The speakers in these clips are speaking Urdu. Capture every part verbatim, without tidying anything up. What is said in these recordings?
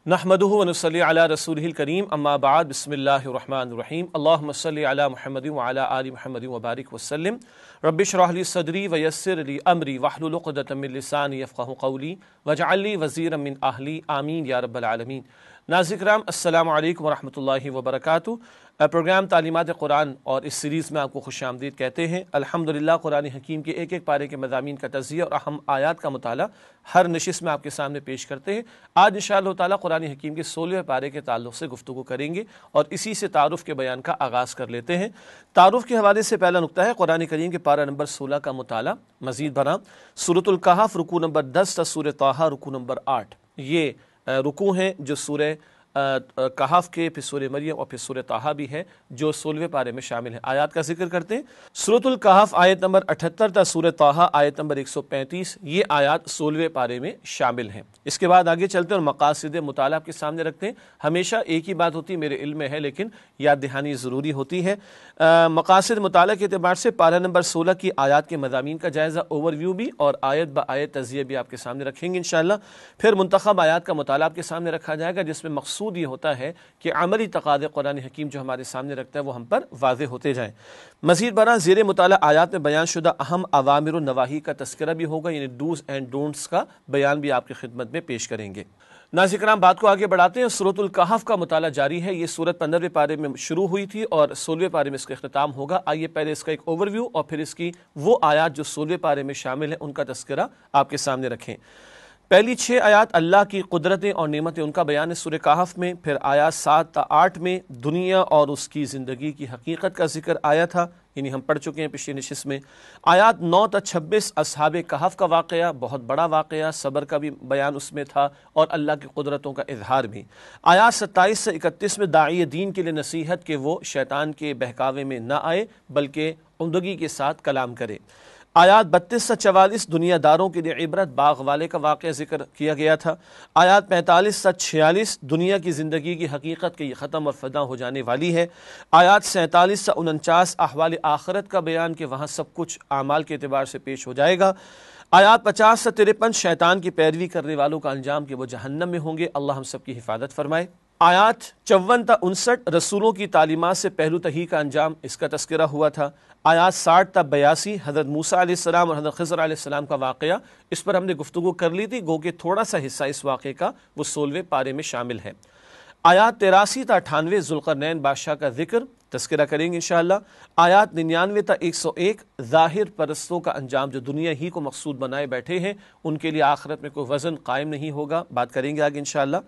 नहमदुहु व नुसल्ली अला रसूलिहिल करीम अम्मा बाद बिस्मिल्लाहिर रहमानिर रहीम अल्लाहुम्मा सल्लि अला मुहम्मदिन व अला आलि मुहम्मदिन व बारिक वसल्लिम रब्बि इश्रह ली सदरी व यस्सिर ली अमरी वहलुल उक़दतम मिन लिसानी यफ़क़हू क़ौली वजअल ली वज़ीरम मिन अहली आमीन या रब्बल आलमीन। नाज़रीन किराम अस्सलामु अलैकुम व रहमतुल्लाहि व बरकातुहू। प्रोग्राम तालीमात कुरान और इस सीरीज़ में आपको खुशामदीद कहते हैं। अल्हम्दुलिल्लाह कुरान हकीम के एक एक पारे के मज़ामीन का तज़किया और अहम आयात का मुताला हर नशिस्त में आपके सामने पेश करते हैं। आज इंशाअल्लाह ताला कुरान हकीम के सोलहवें पारे के ताल्लुक़ से गुफ्तगू करेंगे और इसी से तारुफ़ के बयान का आगाज़ कर लेते हैं। तारुफ़ के हवाले से पहला नुक्ता है कुरान करीम के पारा नंबर सोलह का मुताला मज़ीद बना सूरतुल कहफ़ रुकू नंबर दस सूरह ताहा रुकू नंबर आठ। ये रुकू हैं जो सूरह कहफ़ के, फिर सूरह मरियम और फिर सूरह ताहा भी है जो सोलहवें पारे में शामिल है। आयत का जिक्र करते हैं। सूरतुल कहफ़ आयत नंबर अठहत्तर था, सूरह ताहा आयत नंबर एक सौ पैंतीस, ये आयत सोलहवें पारे में शामिल हैं। इसके बाद आगे चलते हैं और मक़ासिद मुताला आपके सामने रखते हैं। हमेशा एक ही बात होती है, मेरे इल्म में है लेकिन याद दहानी ज़रूरी होती है। मक़ासिद मुताला के अतबार से पारा नंबर सोलह की आयत के मज़ामीन का जायज़ा ओवरव्यू भी और आयत ब आयत तज़किया भी आपके सामने रखेंगे इंशाअल्लाह। फिर मुंतखब आयत का मुताला आपके सामने रखा जाएगा जिसमें मकसूद ये होता है कि अमली तकाज़े कुरान हकीम जो हमारे सामने रखता है वो हम पर वाज़ेह होते जाएं। मज़ीद बरा ज़ेर मुताला आयात में बयान शुदा अहम अवामिर व नवाही का तज़किरा भी होगा, यानी डूज़ एंड डोंट्स का बयान भी आपकी खिदमत में पेश करेंगे। नाज़रीन किराम बात को आगे बढ़ाते हैं। सूरतुल कहफ़ का मुताला जारी है। ये सूरत पंद्रहवें पारे में शुरू हुई थी और सोलहवें पारे में इसका इख्तिताम होगा। आइए पहले इसका एक ओवरव्यू और फिर इसकी वो आयात जो सोलहवें पारे में शामिल है उनका तज़किरा आपके सामने रखें। पहली छः आयात अल्लाह की कुदरतें और नेमतें उनका बयान है सूरह कहफ़ में। फिर आयात सात ता आठ में दुनिया और उसकी ज़िंदगी की हकीकत का जिक्र आया था, यानी हम पढ़ चुके हैं पिछली नशिस्त में। आयात नौ ता छब्बीस असहाबे कहफ़ का वाक़या, बहुत बड़ा वाक़या, सब्र का भी बयान उसमें था और अल्लाह की कुदरतों का इजहार भी। आयात सत्ताईस से इकतीस में दाई दीन के लिए नसीहत कि वो शैतान के बहकावे में न आए बल्कि उम्दगी के साथ कलाम करे। आयात बत्तीस से चवालीस दुनियादारों के लिए इबरत बाग वाले का वाक़या जिक्र किया गया था। आयात पैंतालीस से छियालीस दुनिया की ज़िंदगी की हकीकत के ये ख़त्म और फना हो जाने वाली है। आयात सैंतालीस से उनचास अहवाल आखिरत का बयान कि वहाँ सब कुछ आमाल के अतबार से पेश हो जाएगा। आयात पचास से तिरपन शैतान की पैरवी करने वालों का अंजाम कि वो जहन्नम में होंगे, अल्लाह हम सब की हिफाजत फरमाए। आयात चौवन ता उनसठ रसूलों की तालीमात से पहलू तही का अंजाम, इसका तस्करा हुआ था। आयात साठ ता बयासी हज़रत मूसा अलैहिस्सलाम और हज़रत ख़िज़र अलैहिस्सलाम का वाक़या, इस पर हमने गुफ्तगू कर ली थी, गो के थोड़ा सा हिस्सा इस वाक़े का वो सोलहवें पारे में शामिल है। आयात तिरासी ता अठानवे ज़ुल्क़रनैन बादशाह का जिक्र तस्करा करेंगे इंशाअल्लाह। आयात निन्यानवे ता एक सौ एक ज़ाहिर परस्तों का अंजाम जो दुनिया ही को मकसूद बनाए बैठे हैं, उनके लिए आखिरत में कोई वज़न कायम नहीं होगा, बात करेंगे आगे इंशाअल्लाह।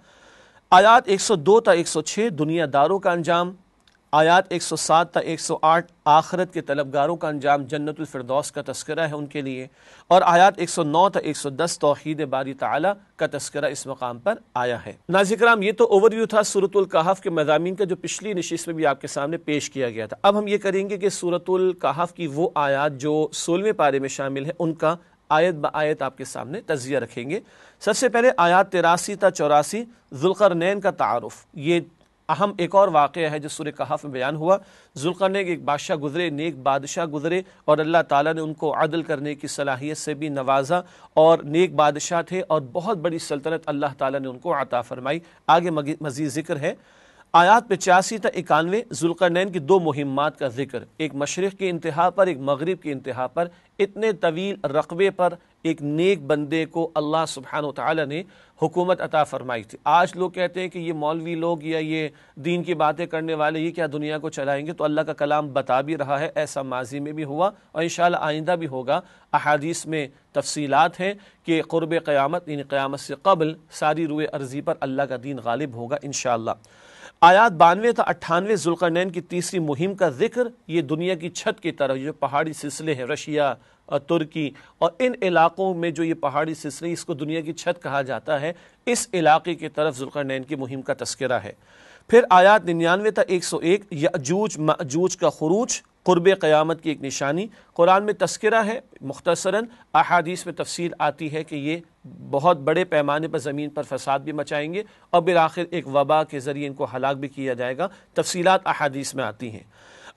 आयात एक सौ दो ता एक सौ छः दुनियादारों का अंजाम। आयात एक सौ सात ता एक सौ आठ आखिरत के तलबगारों का अंजाम, जन्नतुल फिरदौस का तस्करा है उनके लिए। और आयात एक सौ नौ ता एक सौ दस तौहीद बारी ताला का तस्करा इस मकाम पर आया है। नाज़रीन किराम ये तो ओवरव्यू था सूरतुल कहफ़ के मज़ामीन का जो पिछली नशिस्त में भी आपके सामने पेश किया गया था। अब हम ये करेंगे कि सूरतुल कहफ़ की वो आयात जो सोलहवें पारे में शामिल है उनका आयत ब आयत आपके सामने तज़किया रखेंगे। सबसे पहले आयात तिरासी ता चौरासी ज़ुल्क़रनैन का तारुफ़, ये अहम एक और वाक़या है जो सूरह कहफ़ में बयान हुआ। ज़ुल्क़रनैन एक बादशाह गुज़रे, नेक बादशाह गुज़रे और अल्लाह ताला ने उनको अदल करने की सलाहियत से भी नवाजा और नेक बादशाह थे और बहुत बड़ी सल्तनत अल्लाह ताला ने उनको अता फ़रमाई। आगे मज़ीद ज़िक्र है। आयात पचासी ता इक्यानवे ज़ुल्क़रनैन की दो मुहिम्मात का जिक्र, एक मशरिक़ की इंतहा पर, एक मगरिब की इंतहा पर। इतने तवील रकबे पर एक नेक बंदे को अल्लाह सुब्हानहू व तआला ने हुकूमत अता फरमाई थी। आज लोग कहते हैं कि ये मौलवी लोग या ये दीन की बातें करने वाले ये क्या दुनिया को चलाएंगे, तो अल्लाह का कलाम बता भी रहा है ऐसा माजी में भी हुआ और इंशाअल्लाह आइंदा भी होगा। अहादीस में तफसीलात हैं कि क़ुर्ब क़यामत यानी क़यामत से क़ब्ल सारी रुए अर्ज़ी पर अल्लाह का दीन गालिब होगा इंशाअल्लाह। आयात बानवे था अट्ठानवे ज़ुल्क़रनैन की तीसरी मुहिम का जिक्र, ये दुनिया की छत की तरफ जो पहाड़ी सिलसिले हैं, रशिया और तुर्की और इन इलाक़ों में जो ये पहाड़ी सिलसिले, इसको दुनिया की छत कहा जाता है, इस इलाक़े की तरफ ज़ुल्क़रनैन की मुहिम का तस्करा है। फिर आयात निन्यानवे था एक सौ एक यअजूज मअजूज का खुरूज, क़ुर्ब क़यामत की एक निशानी। कुरान में तस्करा है मुख्तसरन, अहादीस में तफसील आती है कि ये बहुत बड़े पैमाने पर ज़मीन पर फसाद भी मचाएंगे और बिल आखिर एक वबा के ज़रिए इनको हलाक भी किया जाएगा। तफसीलात अहादीस में आती हैं।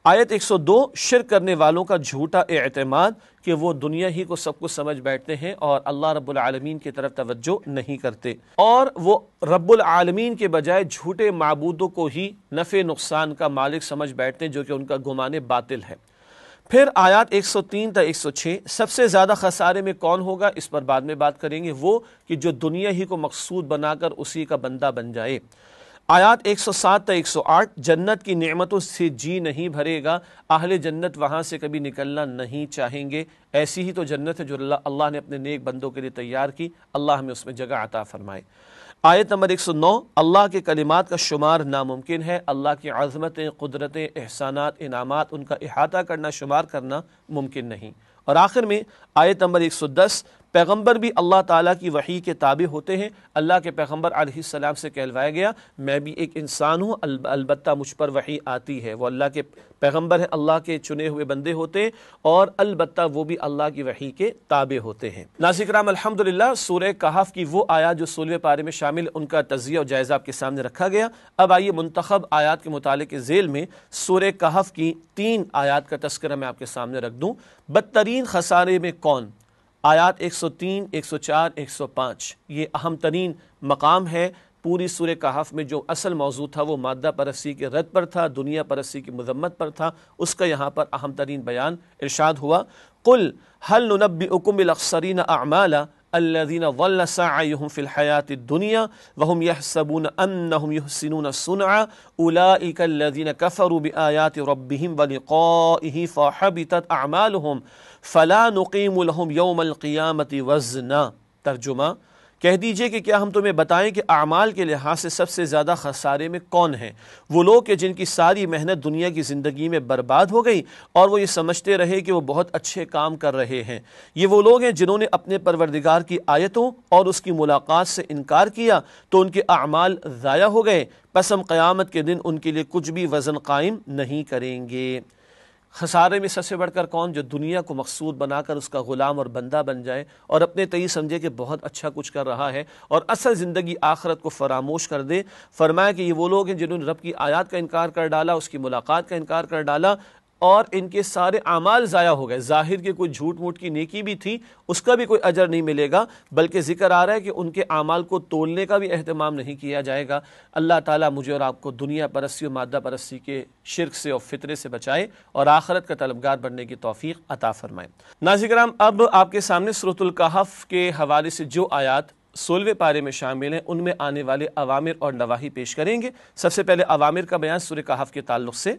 آیت ایک سو دو شرک کرنے والوں کا جھوٹا اعتماد کہ وہ دنیا ہی کو سب کچھ سمجھ بیٹھتے ہیں اور اللہ رب العالمین کی طرف توجہ نہیں کرتے، اور وہ رب العالمین کے بجائے جھوٹے معبودوں کو ہی نفع نقصان کا مالک سمجھ بیٹھتے ہیں، جو کہ ان کا گمان باطل ہے۔ پھر آیات ایک سو تین تا ایک سو چھ، سب سے زیادہ خسارے میں کون ہوگا اس پر بعد میں بات کریں گے، وہ کہ جو دنیا ہی کو مقصود بنا کر اسی کا بندہ بن جائے۔ آیات ایک سو سات تا ایک سو آٹھ، جنت کی نعمتوں سے جی نہیں بھرے گا، اہل جنت وہاں سے کبھی نکلنا نہیں چاہیں گے، ایسی ہی تو جنت ہے جو اللہ اللہ نے اپنے نیک بندوں کے لیے تیار کی، اللہ ہمیں اس میں جگہ عطا فرمائے۔ آیت نمبر ایک سو نو، اللہ کے کلمات کا شمار ناممکن ہے، اللہ کی عظمتیں، قدرتیں، احسانات، انعامات، ان کا احاطہ کرنا، شمار کرنا ممکن نہیں۔ اور آخر میں آیت نمبر ایک سو دس، پیغمبر بھی اللہ تعالیٰ کی وحی کے تابع ہوتے ہیں، اللہ کے پیغمبر علیہ السلام سے کہلوایا گیا میں بھی ایک انسان ہوں، البتہ مجھ پر وحی آتی ہے۔ وہ اللہ کے پیغمبر ہیں، اللہ کے چنے ہوئے بندے ہوتے ہیں، اور البتہ وہ بھی اللہ کی وحی کے تابع ہوتے ہیں۔ ناظرین کرام، الحمدللہ سورہ کہف کی وہ آیات جو سولہویں پارے میں شامل، ان کا تجزیہ اور جائزہ آپ کے سامنے رکھا گیا۔ اب آئیے منتخب آیات کے متعلق ذیل میں سورہ کہف کی تین آیات کا تذکرہ میں آپ کے سامنے رکھ دوں۔ بدترین خسارے میں کون؟ آیات ایک سو تین، ایک سو چار، ایک سو پانچ، یہ اہم ترین مقام ہے پوری سورہ کہف میں۔ جو اصل موضوع تھا وہ مادہ پرستی کے رد پر تھا، دنیا پرستی کی مذمت پر تھا، اس کا یہاں پر اہم ترین بیان ارشاد ہوا۔ قل هل ننبئکم بالاخسرین اعمالا الذین ضل سعیہم فی الحیاۃ الدنیا وهم یحسبون انہم یحسنون صنعا اولئک الذین کفروا بآیات ربہم ولقائہ فحبطت اعمالہم فلا نقیم لهم یوم القیامۃ وزنا۔ ترجمہ، کہہ دیجئے کہ کیا ہم تمہیں بتائیں کہ اعمال کے لحاظ سے سب سے زیادہ خسارے میں کون ہیں؟ وہ لوگ کہ جن کی ساری محنت دنیا کی زندگی میں برباد ہو گئی اور وہ یہ سمجھتے رہے کہ وہ بہت اچھے کام کر رہے ہیں۔ یہ وہ لوگ ہیں جنہوں نے اپنے پروردگار کی آیتوں اور اس کی ملاقات سے انکار کیا تو ان کے اعمال ضائع ہو گئے، پس ہم قیامت کے دن ان کے لیے کچھ بھی وزن قائم نہیں کریں گے۔ خسارے میں سب سے بڑھ کر کون؟ جو دنیا کو مقصود بنا کر اس کا غلام اور بندہ بن جائے اور اپنے تئیں سمجھے کہ بہت اچھا کچھ کر رہا ہے اور اصل زندگی آخرت کو فراموش کر دے۔ فرمایا کہ یہ وہ لوگ ہیں جنہوں نے رب کی آیات کا انکار کر ڈالا، اس کی ملاقات کا انکار کر ڈالا، اور ان کے سارے اعمال ضائع ہو گئے۔ ظاہر کی کوئی جھوٹ موٹ کی نیکی بھی تھی، اس کا بھی کوئی اجر نہیں ملے گا، بلکہ ذکر آ رہا ہے کہ ان کے اعمال کو تولنے کا بھی اہتمام نہیں کیا جائے گا۔ اللہ تعالیٰ مجھے اور آپ کو دنیا پرستی اور مادہ پرستی کے شرک سے اور فطرے سے بچائے اور آخرت کا طلبگار بننے کی توفیق عطا فرمائے۔ ناظرین کرام، اب آپ کے سامنے سورۃ الکہف کے حوالے سے جو آیات سولہویں پارے میں شامل ہیں ان میں آنے والے اوامر اور نواہی پیش کریں گے۔ سب سے پہلے اوامر کا بیان سورہ کہف کے تعلق سے۔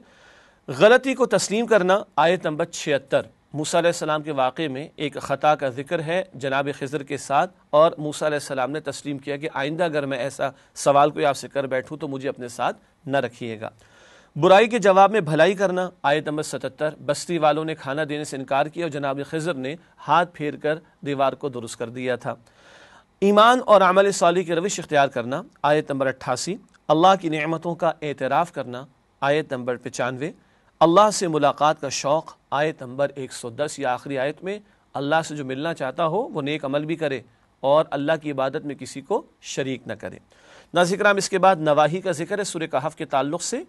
غلطی کو تسلیم کرنا، آیت نمبر چھہتر۔ موسیٰ علیہ السلام کے واقعے میں ایک خطا کا ذکر ہے جناب خضر کے ساتھ، اور موسیٰ علیہ السلام نے تسلیم کیا کہ آئندہ اگر میں ایسا سوال کوئی آپ سے کر بیٹھوں تو مجھے اپنے ساتھ نہ رکھیے گا۔ برائی کے جواب میں بھلائی کرنا، آیت نمبر ستتر۔ بستی والوں نے کھانا دینے سے انکار کیا اور جناب خضر نے ہاتھ پھیر کر دیوار کو درست کر دیا تھا۔ ایمان اور عمل صالح کی روش اختیار کرنا، آیت نمبر اٹھاسی۔ اللہ کی نعمتوں کا اعتراف کرنا، آیت نمبر پچانوے۔ اللہ سے ملاقات کا شوق، آیت نمبر ایک سو دس۔ یا آخری آیت میں اللہ سے جو ملنا چاہتا ہو وہ نیک عمل بھی کرے اور اللہ کی عبادت میں کسی کو شریک نہ کرے۔ ناظرین کرام، اس کے بعد نواہی کا ذکر ہے سورہ کہف کے تعلق سے۔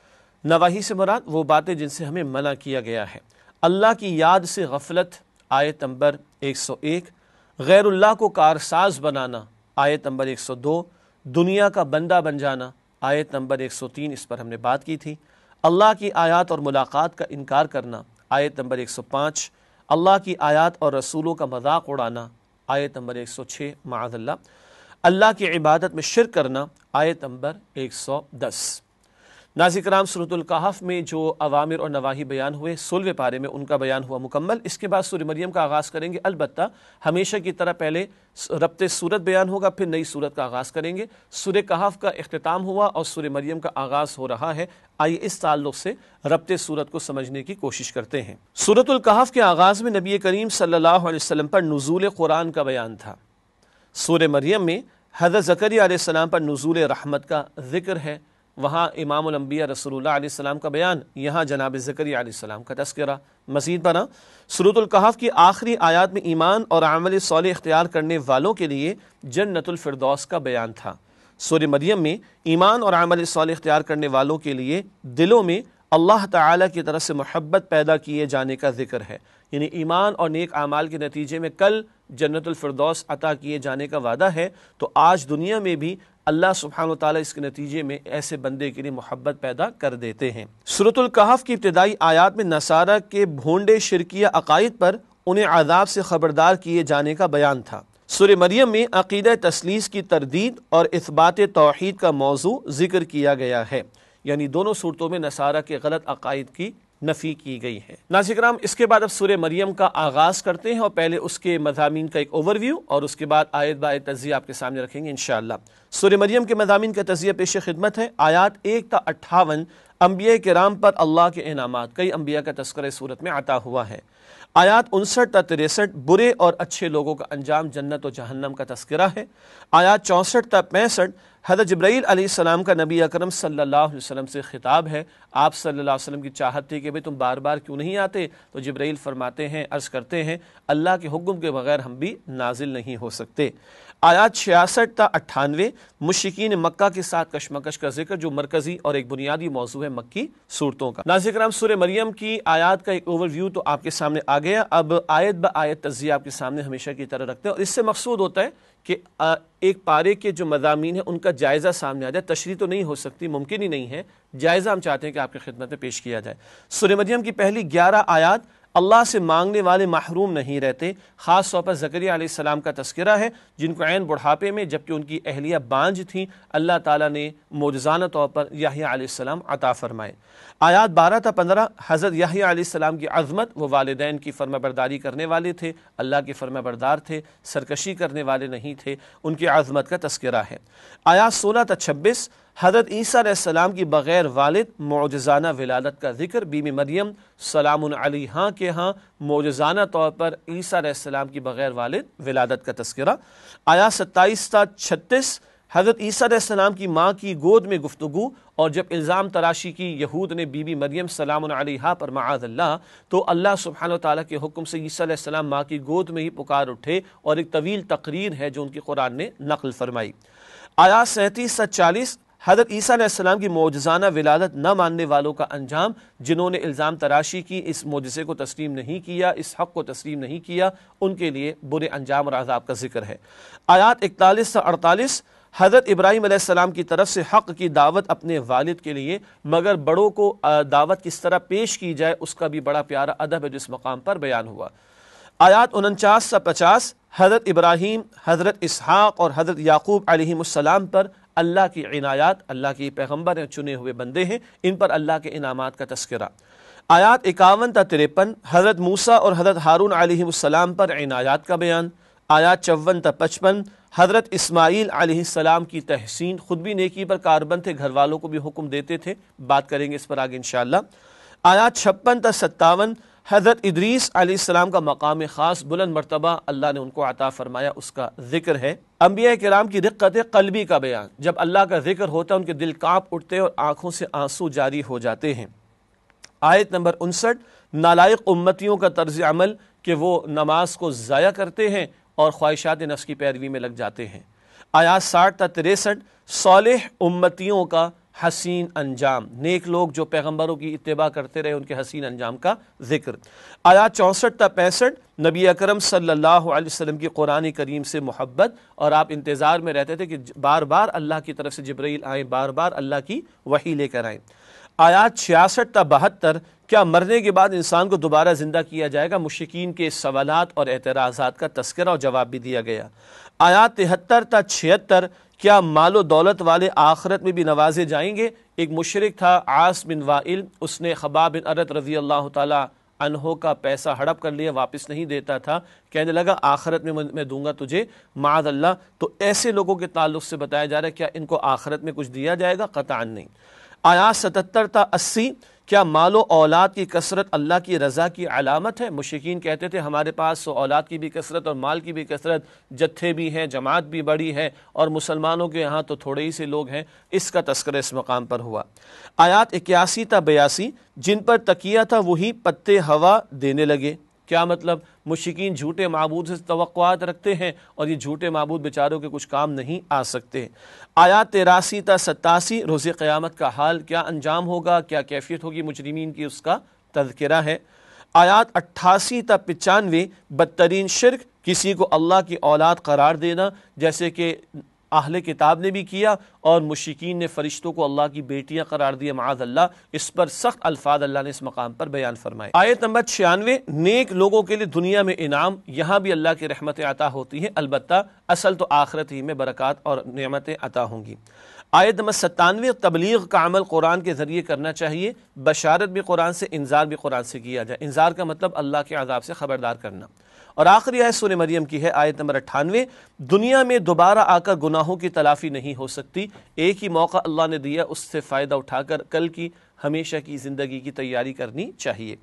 نواہی سے مراد وہ باتیں جن سے ہمیں منع کیا گیا ہے۔ اللہ کی یاد سے غفلت، آیت نمبر ایک سو ایک۔ غیر اللہ کو کارساز بنانا، آیت نمبر ایک سو دو۔ دنیا کا بندہ بن جانا، آیت نمبر ایک سو تین، اس پر ہم نے بات کی تھی۔ اللہ کی آیات اور ملاقات کا انکار کرنا، آیت نمبر ایک سو پانچ۔ اللہ کی آیات اور رسولوں کا مذاق اڑانا، آیت نمبر ایک سو چھ، معاذ اللہ۔ اللہ کی عبادت میں شرک کرنا، آیت نمبر ایک سو دس۔ ناظرین کرام، سورۃ الکہف میں جو اوامر اور نواہی بیان ہوئے سولہویں پارے میں، ان کا بیان ہوا مکمل۔ اس کے بعد سورہ مریم کا آغاز کریں گے، البتہ ہمیشہ کی طرح پہلے ربط سورت بیان ہوگا، پھر نئی سورت کا آغاز کریں گے۔ سورہ کہف کا اختتام ہوا اور سورہ مریم کا آغاز ہو رہا ہے، آئیے اس تعلق سے ربط سورت کو سمجھنے کی کوشش کرتے ہیں۔ سورۃ الکہف کے آغاز میں نبی کریم صلی اللہ علیہ وسلم پر نزول قرآن کا بیان تھا۔ سورہ مریم میں حضرت زکریا علیہ السلام پر نزول رحمت کا ذکر ہے، وہاں امام الانبیاء رسول اللہ علیہ السلام کا بیان، یہاں جناب زکریا علیہ السلام کا تذکرہ۔ مزید برآں سورۃ الکہف کی آخری آیات میں ایمان اور عمل صالح اختیار کرنے والوں کے لیے جنت الفردوس کا بیان تھا۔ سورہ مریم میں ایمان اور عمل صالح اختیار کرنے والوں کے لیے دلوں میں اللہ تعالیٰ کی طرف سے محبت پیدا کیے جانے کا ذکر ہے، یعنی ایمان اور نیک اعمال کے نتیجے میں کل جنت الفردوس عطا کیے جانے کا وعدہ ہے، تو آج دنیا میں بھی اللہ سبحانہ و تعالیٰ اس کے نتیجے میں ایسے بندے کے لیے محبت پیدا کر دیتے ہیں۔ سورۃ الکہف کی ابتدائی آیات میں نصارہ کے بھونڈے شرکیہ عقائد پر انہیں عذاب سے خبردار کیے جانے کا بیان تھا۔ سورہ مریم میں عقیدہ تثلیث کی تردید اور اثبات توحید کا موضوع ذکر کیا گیا ہے، یعنی دونوں صورتوں میں نصارہ کے غلط عقائد کی نفی کی گئی ہے۔ ناظرین کرام، اس کے بعد اب سورہ مریم کا آغاز کرتے ہیں، اور پہلے اس کے مضامین کا ایک اوور ویو اور اس کے بعد آیت با آیت تجزیہ آپ کے سامنے رکھیں گے انشاءاللہ۔ سورہ مریم کے مضامین کا تجزیہ پیش خدمت ہے۔ آیات ایک تا اٹھاون انبیاء کرام پر اللہ کے انعامات، کئی انبیاء کا تذکرہ اس صورت میں عطا ہوا ہے۔ آیات انسٹھ تا تریسٹھ برے اور اچھے لوگوں کا انجام جنت و جہنم کا تذکرہ ہے۔ آیات چونسٹھ تا پینسٹھ حضرت جبرائیل علیہ السلام کا نبی اکرم صلی اللہ علیہ وسلم سے خطاب ہے۔ آپ صلی اللہ علیہ وسلم کی چاہت تھی کہ بھئی تم بار بار کیوں نہیں آتے، تو جبرائیل فرماتے ہیں، عرض کرتے ہیں، اللہ کے حکم کے بغیر ہم بھی نازل نہیں ہو سکتے۔ آیات چھیاسٹھ تا اٹھانوے مشرکین مکہ کے ساتھ کشمکش کا ذکر، جو مرکزی اور ایک بنیادی موضوع ہے مکی صورتوں کا۔ ناظرین کرام، سورہ مریم کی آیات کا ایک اوور ویو تو آپ کے سامنے آ گیا، اب آیت با آیت تجزیہ آپ کے سامنے ہمیشہ کی طرح رکھتے ہیں، اور اس سے مقصود ہوتا ہے کہ ایک پارے کے جو مضامین ہیں ان کا جائزہ سامنے آ جائے۔ تشریح تو نہیں ہو سکتی، ممکن ہی نہیں ہے، جائزہ ہم چاہتے ہیں کہ آپ کی خدمت میں پیش کیا جائے۔ سورہ مریم کی پہلی گیارہ آیات اللہ سے مانگنے والے محروم نہیں رہتے، خاص طور پر زکریا علیہ السلام کا تذکرہ ہے، جن کو عین بڑھاپے میں جبکہ ان کی اہلیہ بانجھ تھیں، اللہ تعالیٰ نے معجزانہ طور پر یحییٰ علیہ السلام عطا فرمائے۔ آیات بارہ تا پندرہ حضرت یحییٰ علیہ السلام کی عظمت، وہ والدین کی فرما برداری کرنے والے تھے، اللہ کے فرما بردار تھے، سرکشی کرنے والے نہیں تھے، ان کی عظمت کا تذکرہ ہے۔ آیات سولہ تا چھبیس حضرت عیسیٰ علیہ السلام کی بغیر والد معجزانہ ولادت کا ذکر، بی بی مریم سلام علیہا کے ہاں معجزانہ طور پر عیسیٰ علیہ السلام کی بغیر والد ولادت کا تذکرہ۔ آیات ستائیس تا چھتیس حضرت عیسیٰ علیہ السلام کی ماں کی گود میں گفتگو، اور جب الزام تراشی کی یہود نے بی بی مریم سلام علیہا پر معاذ اللہ، تو اللہ سبحانہ وتعالیٰ کے حکم سے عیسیٰ علیہ السلام ماں کی گود میں ہی پکار اٹھے، اور ایک طویل تقریر ہے جو ان کی قرآن نے نقل فرمائی۔ آیات سینتیس تا چالیس حضرت عیسیٰ علیہ السلام کی معجزانہ ولادت نہ ماننے والوں کا انجام، جنہوں نے الزام تراشی کی، اس معجزے کو تسلیم نہیں کیا، اس حق کو تسلیم نہیں کیا، ان کے لیے برے انجام اور عذاب کا ذکر ہے۔ آیات اکتالیس سے اڑتالیس حضرت ابراہیم علیہ السلام کی طرف سے حق کی دعوت اپنے والد کے لیے، مگر بڑوں کو دعوت کس طرح پیش کی جائے اس کا بھی بڑا پیارا ادب ہے جو اس مقام پر بیان ہوا۔ آیات انچاس سے پچاس حضرت ابراہیم، حضرت اسحاق اور حضرت یعقوب علیہ السلام پر اللہ کی عنایات، اللہ کے پیغمبر ہیں، چنے ہوئے بندے ہیں، ان پر اللہ کے انعامات کا تذکرہ۔ آیات اکاون تا تریپن حضرت موسیٰ اور حضرت ہارون علیہ السلام پر عنایات کا بیان۔ آیات چون تا پچپن حضرت اسماعیل علیہ السلام کی تحسین، خود بھی نیکی پر کاربند تھے، گھر والوں کو بھی حکم دیتے تھے، بات کریں گے اس پر آگے انشاءاللہ۔ آیات چھپن تا ستاون حضرت ادریس علیہ السلام کا مقام خاص، بلند مرتبہ اللہ نے ان کو عطا فرمایا، اس کا ذکر ہے۔ انبیاء کرام کی رقت قلبی کا بیان، جب اللہ کا ذکر ہوتا ہے ان کے دل کانپ اٹھتے اور آنکھوں سے آنسو جاری ہو جاتے ہیں۔ آیت نمبر انسٹھ نالائق امتیوں کا طرز عمل کہ وہ نماز کو ضائع کرتے ہیں اور خواہشات نفس کی پیروی میں لگ جاتے ہیں۔ آیات ساٹھ تا تریسٹھ صالح امتیوں کا حسین انجام، نیک لوگ جو پیغمبروں کی اتباع کرتے رہے ان کے حسین انجام کا ذکر۔ آیات چونسٹھ تا پینسٹھ نبی اکرم صلی اللہ علیہ وسلم کی قرآن کریم سے محبت، اور آپ انتظار میں رہتے تھے کہ بار بار اللہ کی طرف سے جبرائیل آئیں، بار بار اللہ کی وحی لے کر آئیں۔ آیات چھیاسٹھ تا بہتر کیا مرنے کے بعد انسان کو دوبارہ زندہ کیا جائے گا، مشرکین کے سوالات اور اعتراضات کا تذکرہ اور جواب بھی دیا گیا۔ آیات تہتر تا چھہتر کیا مال و دولت والے آخرت میں بھی نوازے جائیں گے۔ ایک مشرک تھا عاص بن وائل، اس نے خباب بن ارت رضی اللہ تعالی عنہ کا پیسہ ہڑپ کر لیا، واپس نہیں دیتا تھا، کہنے لگا آخرت میں میں دوں گا تجھے معاذ اللہ۔ تو ایسے لوگوں کے تعلق سے بتایا جا رہا ہے کیا ان کو آخرت میں کچھ دیا جائے گا؟ قطعاً نہیں۔ آیات ستتر تا اسی کیا مال و اولاد کی کثرت اللہ کی رضا کی علامت ہے؟ مشرکین کہتے تھے ہمارے پاس اولاد کی بھی کثرت اور مال کی بھی کثرت، جتھے بھی ہیں، جماعت بھی بڑی ہے، اور مسلمانوں کے یہاں تو تھوڑے ہی سے لوگ ہیں، اس کا تذکرہ اس مقام پر ہوا۔ آیات اکیاسی تا بیاسی جن پر تکیہ تھا وہی پتے ہوا دینے لگے، کیا مطلب؟ مشرکین جھوٹے معبود سے توقعات رکھتے ہیں اور یہ جھوٹے معبود بیچاروں کے کچھ کام نہیں آ سکتے۔ آیات تراسی تا ستاسی روز قیامت کا حال، کیا انجام ہوگا، کیا کیفیت ہوگی مجرمین کی، اس کا تذکرہ ہے۔ آیات اٹھاسی تا پچانوے بدترین شرک، کسی کو اللہ کی اولاد قرار دینا، جیسے کہ اہل کتاب نے بھی کیا اور مشرکین نے فرشتوں کو اللہ کی بیٹیاں قرار دیا، معاذ اللہ۔ اس پر سخت الفاظ اللہ نے اس مقام پر بیان فرمائے۔ آیت نمبر چھیانوے، نیک لوگوں کے لیے دنیا میں انعام، یہاں بھی اللہ کی رحمتیں عطا ہوتی ہیں، البتہ اصل تو آخرت ہی میں برکات اور نعمتیں عطا ہوں گی۔ آیت نمبر ستانوے، تبلیغ کا عمل قرآن کے ذریعے کرنا چاہیے، بشارت بھی قرآن سے، انذار بھی قرآن سے کیا جائے۔ انذار کا مطلب اللہ کے عذاب سے خبردار کرنا۔ اور آخری آیت سورہ مریم کی ہے، آیت نمبر اٹھانوے، دنیا میں دوبارہ آ کر گناہوں کی تلافی نہیں ہو سکتی، ایک ہی موقع اللہ نے دیا، اس سے فائدہ اٹھا کر کل کی ہمیشہ کی زندگی کی تیاری کرنی چاہیے۔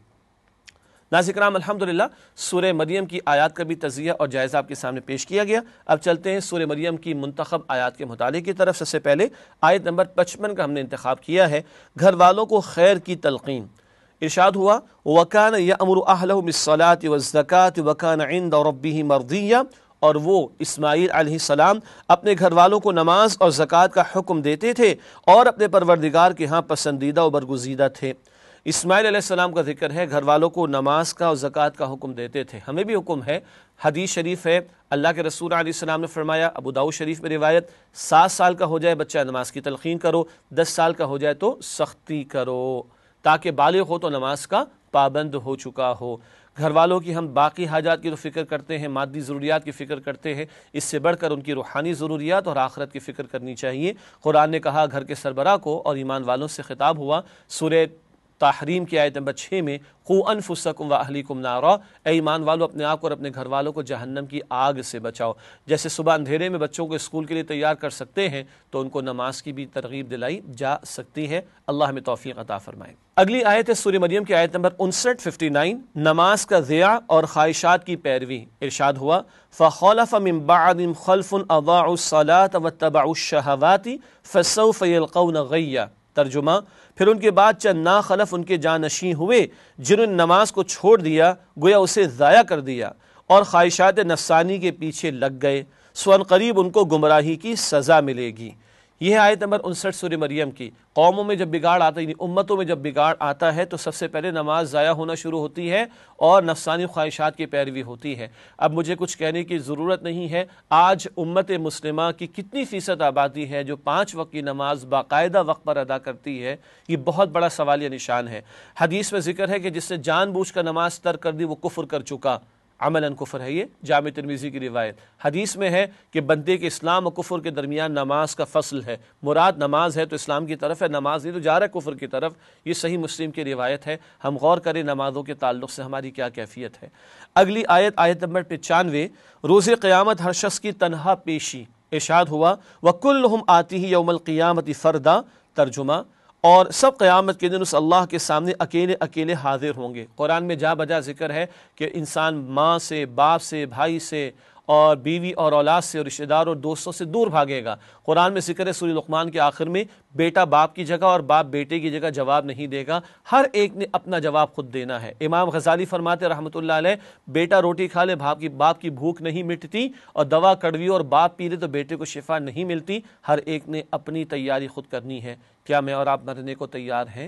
ناظرین کرام، الحمدللہ سورہ مریم کی آیات کا بھی تجزیہ اور جائزہ آپ کے سامنے پیش کیا گیا۔ اب چلتے ہیں سورہ مریم کی منتخب آیات کے مطالعے کی طرف۔ سب سے پہلے آیت نمبر پچپن کا ہم نے انتخاب کیا ہے، گھر والوں کو خیر کی تلقین۔ ارشاد ہوا، وَكَانَ يَأْمُرُ أَهْلَهُ بِالصَّلَاةِ وَالزَّكَاةِ وَكَانَ عِندَ رَبِّهِ مَرْضِيًّا، اور وہ اسماعیل علیہ السلام اپنے گھر والوں کو نماز اور زکوٰۃ کا حکم دیتے تھے اور اپنے پروردگار کے ہاں پسندیدہ و برگزیدہ تھے۔ اسماعیل علیہ السلام کا ذکر ہے، گھر والوں کو نماز کا اور زکوٰۃ کا حکم دیتے تھے۔ ہمیں بھی حکم ہے، حدیث شریف ہے، اللہ کے رسول علیہ السلام نے فرمایا، ابو داؤد شریف میں روایت، سات سال کا ہو جائے بچہ نماز کی تلقین کرو، دس سال کا ہو جائے تو سختی کرو، تاکہ بالغ ہو تو نماز کا پابند ہو چکا ہو۔ گھر والوں کی ہم باقی حاجات کی تو فکر کرتے ہیں، مادی ضروریات کی فکر کرتے ہیں، اس سے بڑھ کر ان کی روحانی ضروریات اور آخرت کی فکر کرنی چاہیے۔ قرآن نے کہا، گھر کے سربراہ کو اور ایمان والوں سے خطاب ہوا، سورہ تحریم کی آیت نمبر چھ میں، قُوْ أَنفُسَكُمْ وَأَهْلِكُمْ نَارًا، اے ایمان والو اپنے آپ کو اور اپنے گھر والوں کو جہنم کی آگ سے بچاؤ۔ جیسے صبح اندھیرے میں بچوں کو اسکول کے لیے تیار کر سکتے ہیں تو ان کو نماز کی بھی ترغیب دلائی جا سکتی ہے۔ اللہ ہمیں توفیق عطا فرمائے۔ اگلی آیت ہے سورہ مریم کی آیت نمبر انسٹھ، ففٹی نائن، نماز کا ضیاع اور خواہشات کی پیروی۔ ارشاد ہوا، فَخَلَفَ مِن بَعْدِهِمْ خَلْفٌ أَضَاعُوا الصَّلَاةَ وَاتَّبَعُوا الشَّهَوَاتِ فَسَوْفَ يَلْقَوْنَ غَيًّا۔ ترجمہ، پھر ان کے بعد چند ناخلف ان کے جانشین ہوئے جنہوں نے نماز کو چھوڑ دیا، گویا اسے ضائع کر دیا، اور خواہشات نفسانی کے پیچھے لگ گئے، سو ان قریب ان کو گمراہی کی سزا ملے گی۔ یہ ہے آیت نمبر انسٹھ سورہ مریم کی۔ قوموں میں جب بگاڑ آتا ہے، یعنی امتوں میں جب بگاڑ آتا ہے تو سب سے پہلے نماز ضائع ہونا شروع ہوتی ہے اور نفسانی خواہشات کی پیروی ہوتی ہے۔ اب مجھے کچھ کہنے کی ضرورت نہیں ہے، آج امت مسلمہ کی کتنی فیصد آبادی ہے جو پانچ وقت کی نماز باقاعدہ وقت پر ادا کرتی ہے، یہ بہت بڑا سوالیہ نشان ہے۔ حدیث میں ذکر ہے کہ جس نے جان بوجھ کر نماز ترک کر دی وہ کفر کر چکا، عملاً کفر ہے۔ یہ جامع ترمذی کی روایت۔ حدیث میں ہے کہ بندے کے اسلام و کفر کے درمیان نماز کا فصل ہے، مراد نماز ہے تو اسلام کی طرف ہے، نماز نہیں تو جا رہا ہے کفر کی طرف۔ یہ صحیح مسلم کی روایت ہے۔ ہم غور کریں نمازوں کے تعلق سے ہماری کیا کیفیت ہے۔ اگلی آیت، آیت نمبر پچانوے، روز قیامت ہر شخص کی تنہا پیشی۔ ارشاد ہوا، وَكُلُّهُمْ آتِهِ يَوْمَ الْقِيَامَةِ فَرْدًا۔ ترجمہ، اور سب قیامت کے دن اس اللہ کے سامنے اکیلے اکیلے حاضر ہوں گے۔ قرآن میں جا بجا ذکر ہے کہ انسان ماں سے، باپ سے، بھائی سے اور بیوی اور اولاد سے اور رشتہ دار اور دوستوں سے دور بھاگے گا۔ قرآن میں ذکر ہے سورہ لقمان کے آخر میں، بیٹا باپ کی جگہ اور باپ بیٹے کی جگہ جواب نہیں دے گا، ہر ایک نے اپنا جواب خود دینا ہے۔ امام غزالی فرماتے رحمۃ اللہ علیہ، بیٹا روٹی کھا لے باپ کی باپ کی بھوک نہیں مٹتی، اور دوا کڑوی اور باپ پی لے تو بیٹے کو شفا نہیں ملتی، ہر ایک نے اپنی تیاری خود کرنی ہے۔ کیا میں اور آپ مرنے کو تیار ہیں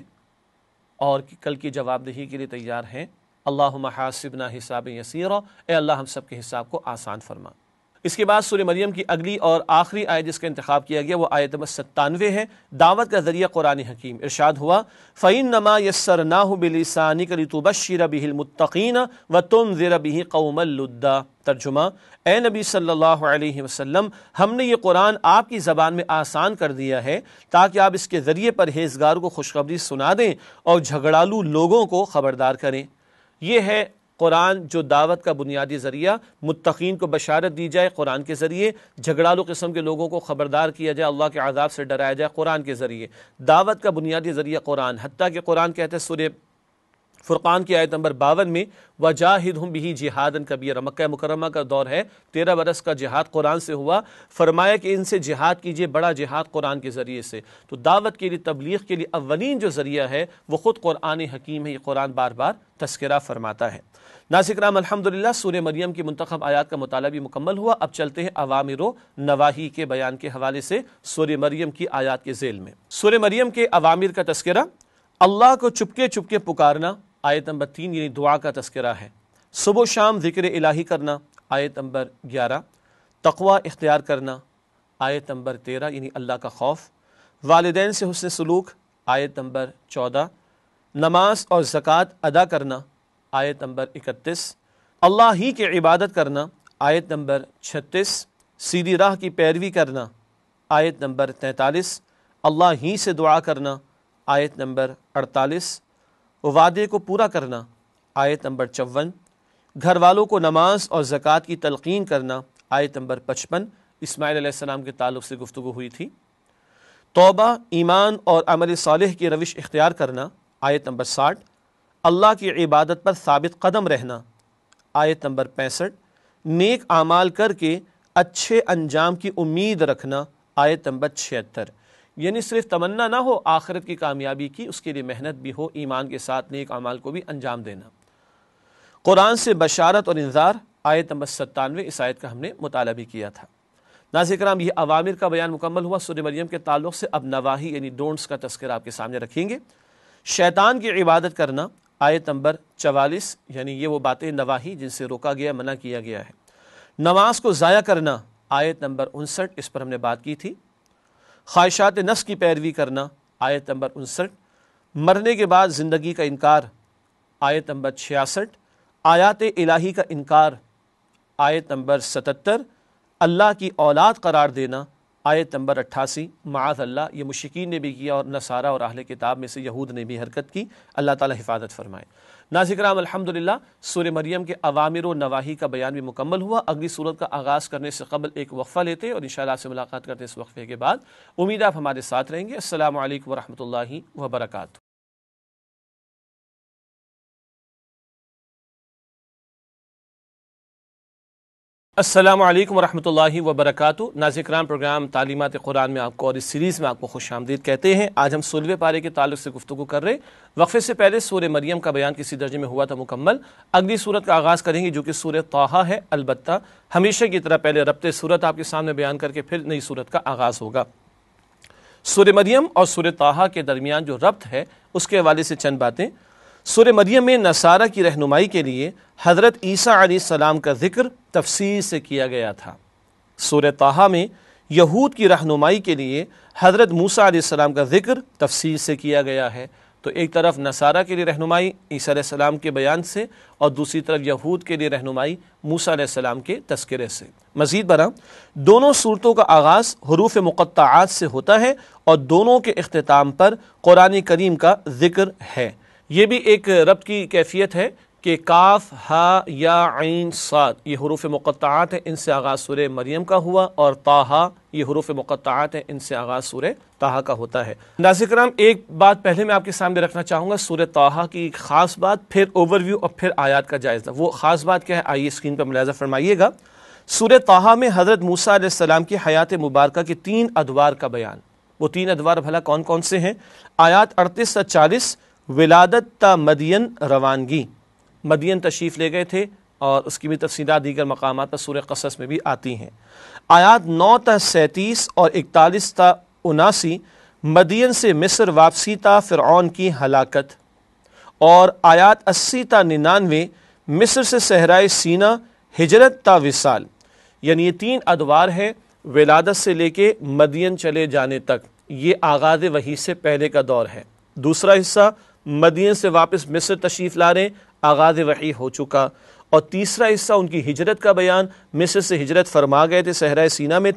اور کل کی جواب دہی کے لیے تیار ہیں؟ اللہم حاسبنا حسابا یسیرا، اے اللہ ہم سب کے حساب کو آسان فرما۔ اس کے بعد سورہ مریم کی اگلی اور آخری آیت جس کا انتخاب کیا گیا وہ آیت نمبر ستانوے ہے، دعوت کا ذریعہ قرآن حکیم۔ ارشاد ہوا، فَإِنَّمَا يَسَّرْنَاهُ بِلِسَانِكَ لِتُبَشِّرَ بِهِ الْمُتَّقِينَ وَتُنذِرَ بِهِ قَوْمًا لُدًّا۔ ترجمہ، اے نبی صلی اللہ علیہ وسلم، ہم نے یہ قرآن آپ کی زبان میں آسان کر دیا ہے تاکہ آپ اس کے ذریعے پرہیزگاروں کو خوشخبری سنا دیں اور جھگڑالو لوگوں کو خبردار کریں۔ یہ ہے قرآن جو دعوت کا بنیادی ذریعہ، متقین کو بشارت دی جائے قرآن کے ذریعے، جھگڑالو قسم کے لوگوں کو خبردار کیا جائے، اللہ کے عذاب سے ڈرایا جائے قرآن کے ذریعے۔ دعوت کا بنیادی ذریعہ قرآن، حتیٰ کہ قرآن کہتے ہیں سورہ فرقان کی آیت نمبر باون میں وَجَاهِدْهُمْ بِهِ جِهَادًا كَبِيرًا، مکہ مکرمہ کا دور ہے، تیرہ برس کا جہاد قرآن سے ہوا، فرمایا کہ ان سے جہاد کیجئے، بڑا جہاد قرآن کے ذریعے سے۔ تو دعوت کے لیے، تبلیغ کے لیے اولین جو ذریعہ ہے وہ خود قرآن حکیم ہے، یہ قرآن بار بار تذکرہ فرماتا ہے۔ ناظرین کرام، الحمدللہ سورہ مریم کی منتخب آیات کا مطالعہ بھی مکمل ہوا۔ اب چلتے ہیں اوامر و نواہی کے بیان کے حوالے سے سورہ مریم کی آیات کے ذیل میں۔ سورہ مریم کے اوامر کا تذکرہ، اللہ کو چپکے چپکے پکارنا، آیت نمبر تین یعنی دعا کا تذکرہ ہے۔ صبح و شام ذکر الہی کرنا، آیت نمبر گیارہ۔ تقوی اختیار کرنا، آیت نمبر تیرہ یعنی اللہ کا خوف۔ والدین سے حسن سلوک، آیت نمبر چودہ۔ نماز اور زکوٰۃ ادا کرنا، آیت نمبر اکتیس۔ اللہ ہی کی عبادت کرنا، آیت نمبر چھتیس۔ سیدھی راہ کی پیروی کرنا، آیت نمبر تینتالیس۔ اللہ ہی سے دعا کرنا، آیت نمبر اڑتالیس۔ وعدے کو پورا کرنا، آیت نمبر چون۔ گھر والوں کو نماز اور زکوٰۃ کی تلقین کرنا، آیت نمبر پچپن۔ اسماعیل علیہ السلام کے تعلق سے گفتگو ہوئی تھی۔ توبہ، ایمان اور عمل صالح کی روش اختیار کرنا، آیت نمبر ساٹھ۔ اللہ کی عبادت پر ثابت قدم رہنا، آیت نمبر پینسٹھ۔ نیک اعمال کر کے اچھے انجام کی امید رکھنا، آیت نمبر چھہتر۔ یعنی صرف تمنا نہ ہو آخرت کی کامیابی کی، اس کے لیے محنت بھی ہو، ایمان کے ساتھ نیک اعمال کو بھی انجام دینا۔ قرآن سے بشارت اور انذار، آیت نمبر ستانوے، اس آیت کا ہم نے مطالعہ بھی کیا تھا۔ ناظرین کرام، یہ اوامر کا بیان مکمل ہوا۔ سورہ مریم کے تعلق سے اب نواہی یعنی ڈونٹس کا تذکرہ آپ کے سامنے رکھیں گے۔ شیطان کی عبادت کرنا، آیت نمبر چوالیس، یعنی یہ وہ باتیں نواہی جن سے روکا گیا، منع کیا گیا ہے۔ نماز کو ضائع کرنا، آیت نمبر انسٹھ، اس پر ہم نے بات کی تھی۔ خواہشات نفس کی پیروی کرنا، آیت نمبر انسٹھ۔ مرنے کے بعد زندگی کا انکار، آیت نمبر چھیاسٹھ۔ آیات الہی کا انکار، آیت نمبر ستتر۔ اللہ کی اولاد قرار دینا، آیت نمبر اٹھاسی۔ معاذ اللہ، یہ مشرکین نے بھی کیا اور نصارہ اور اہل کتاب میں سے یہود نے بھی حرکت کی، اللہ تعالی حفاظت فرمائے۔ ناظرین کرام، الحمدللہ سورہ مریم کے اوامر و نواہی کا بیان بھی مکمل ہوا۔ اگلی سورت کا آغاز کرنے سے قبل ایک وقفہ لیتے اور انشاءاللہ آپ سے ملاقات کرتے اس وقفے کے بعد۔ امید آپ ہمارے ساتھ رہیں گے۔ السلام علیکم ورحمۃ اللہ وبرکاتہ۔ السلام علیکم ورحمۃ اللہ وبرکاتہ۔ ناظرین کرام، پروگرام تعلیمات قرآن میں آپ کو اور اس سیریز میں آپ کو خوش آمدید کہتے ہیں۔ آج ہم سولہویں پارے کے تعلق سے گفتگو کر رہے۔ وقفے سے پہلے سورہ مریم کا بیان کسی درجے میں ہوا تھا مکمل۔ اگلی سورت کا آغاز کریں گے جو کہ سورہ طٰہٰ ہے۔ البتہ ہمیشہ کی طرح پہلے ربط سورت آپ کے سامنے بیان کر کے پھر نئی سورت کا آغاز ہوگا۔ سورہ مریم اور سورہ طٰہٰ کے درمیان جو ربط ہے اس کے حوالے سے چند باتیں۔ سورہ مریم میں نصارہ کی رہنمائی کے لیے حضرت عیسیٰ علیہ السلام کا ذکر تفصیل سے کیا گیا تھا۔ سورہ طٰہٰ میں یہود کی رہنمائی کے لیے حضرت موسیٰ علیہ السلام کا ذکر تفصیل سے کیا گیا ہے۔ تو ایک طرف نصارہ کے لیے رہنمائی عیسیٰ علیہ السلام کے بیان سے اور دوسری طرف یہود کے لیے رہنمائی موسیٰ علیہ السلام کے تذکرے سے۔ مزید برآں دونوں صورتوں کا آغاز حروف مقطعات سے ہوتا ہے اور دونوں کے اختتام پر قرآن کریم کا ذکر ہے۔ یہ بھی ایک ربط کی کیفیت ہے کہ کاف، ہا، یا، عین، صاد یہ حروف مقطعات ہیں، ان سے آغاز سورہ مریم کا ہوا، اور طٰہٰ یہ حروف مقطعات ہیں، ان سے آغاز سورہ طٰہٰ کا ہوتا ہے۔ ناظرین کرام، ایک بات پہلے میں آپ کے سامنے رکھنا چاہوں گا، سورہ طٰہٰ کی ایک خاص بات، پھر اوور ویو اور پھر آیات کا جائزہ۔ وہ خاص بات کیا ہے آئیے اسکرین پر ملاحظہ فرمائیے گا۔ سورہ طٰہٰ میں حضرت موسیٰ علیہ السلام کی حیات مبارکہ کے تین ادوار کا بیان۔ وہ تین ادوار بھلا کون کون سے ہیں؟ آیات اڑتیس سے چالیس، ولادت تا مدین روانگی، مدین تشریف لے گئے تھے اور اس کی بھی تفصیلات دیگر مقامات پر سورہ قصص میں بھی آتی ہیں۔ آیات نو تا سینتیس اور اکتالیس تا اناسی، مدین سے مصر واپسی تا فرعون کی ہلاکت، اور آیات اسی تا ننانوے، مصر سے صحرائے سینا، ہجرت تا وصال۔ یعنی یہ تین ادوار ہیں ولادت سے لے کے مدین چلے جانے تک، یہ آغاز وحی سے پہلے کا دور ہے۔ دوسرا حصہ مدین سے واپس مصر تشریف لا رہے، آغاز وحی ہو چکا، اور تیسرا حصہ ان کی ہجرت کا بیان، مصر سے ہجرت فرما گئے تھے، صحرائے سینا میں تھے،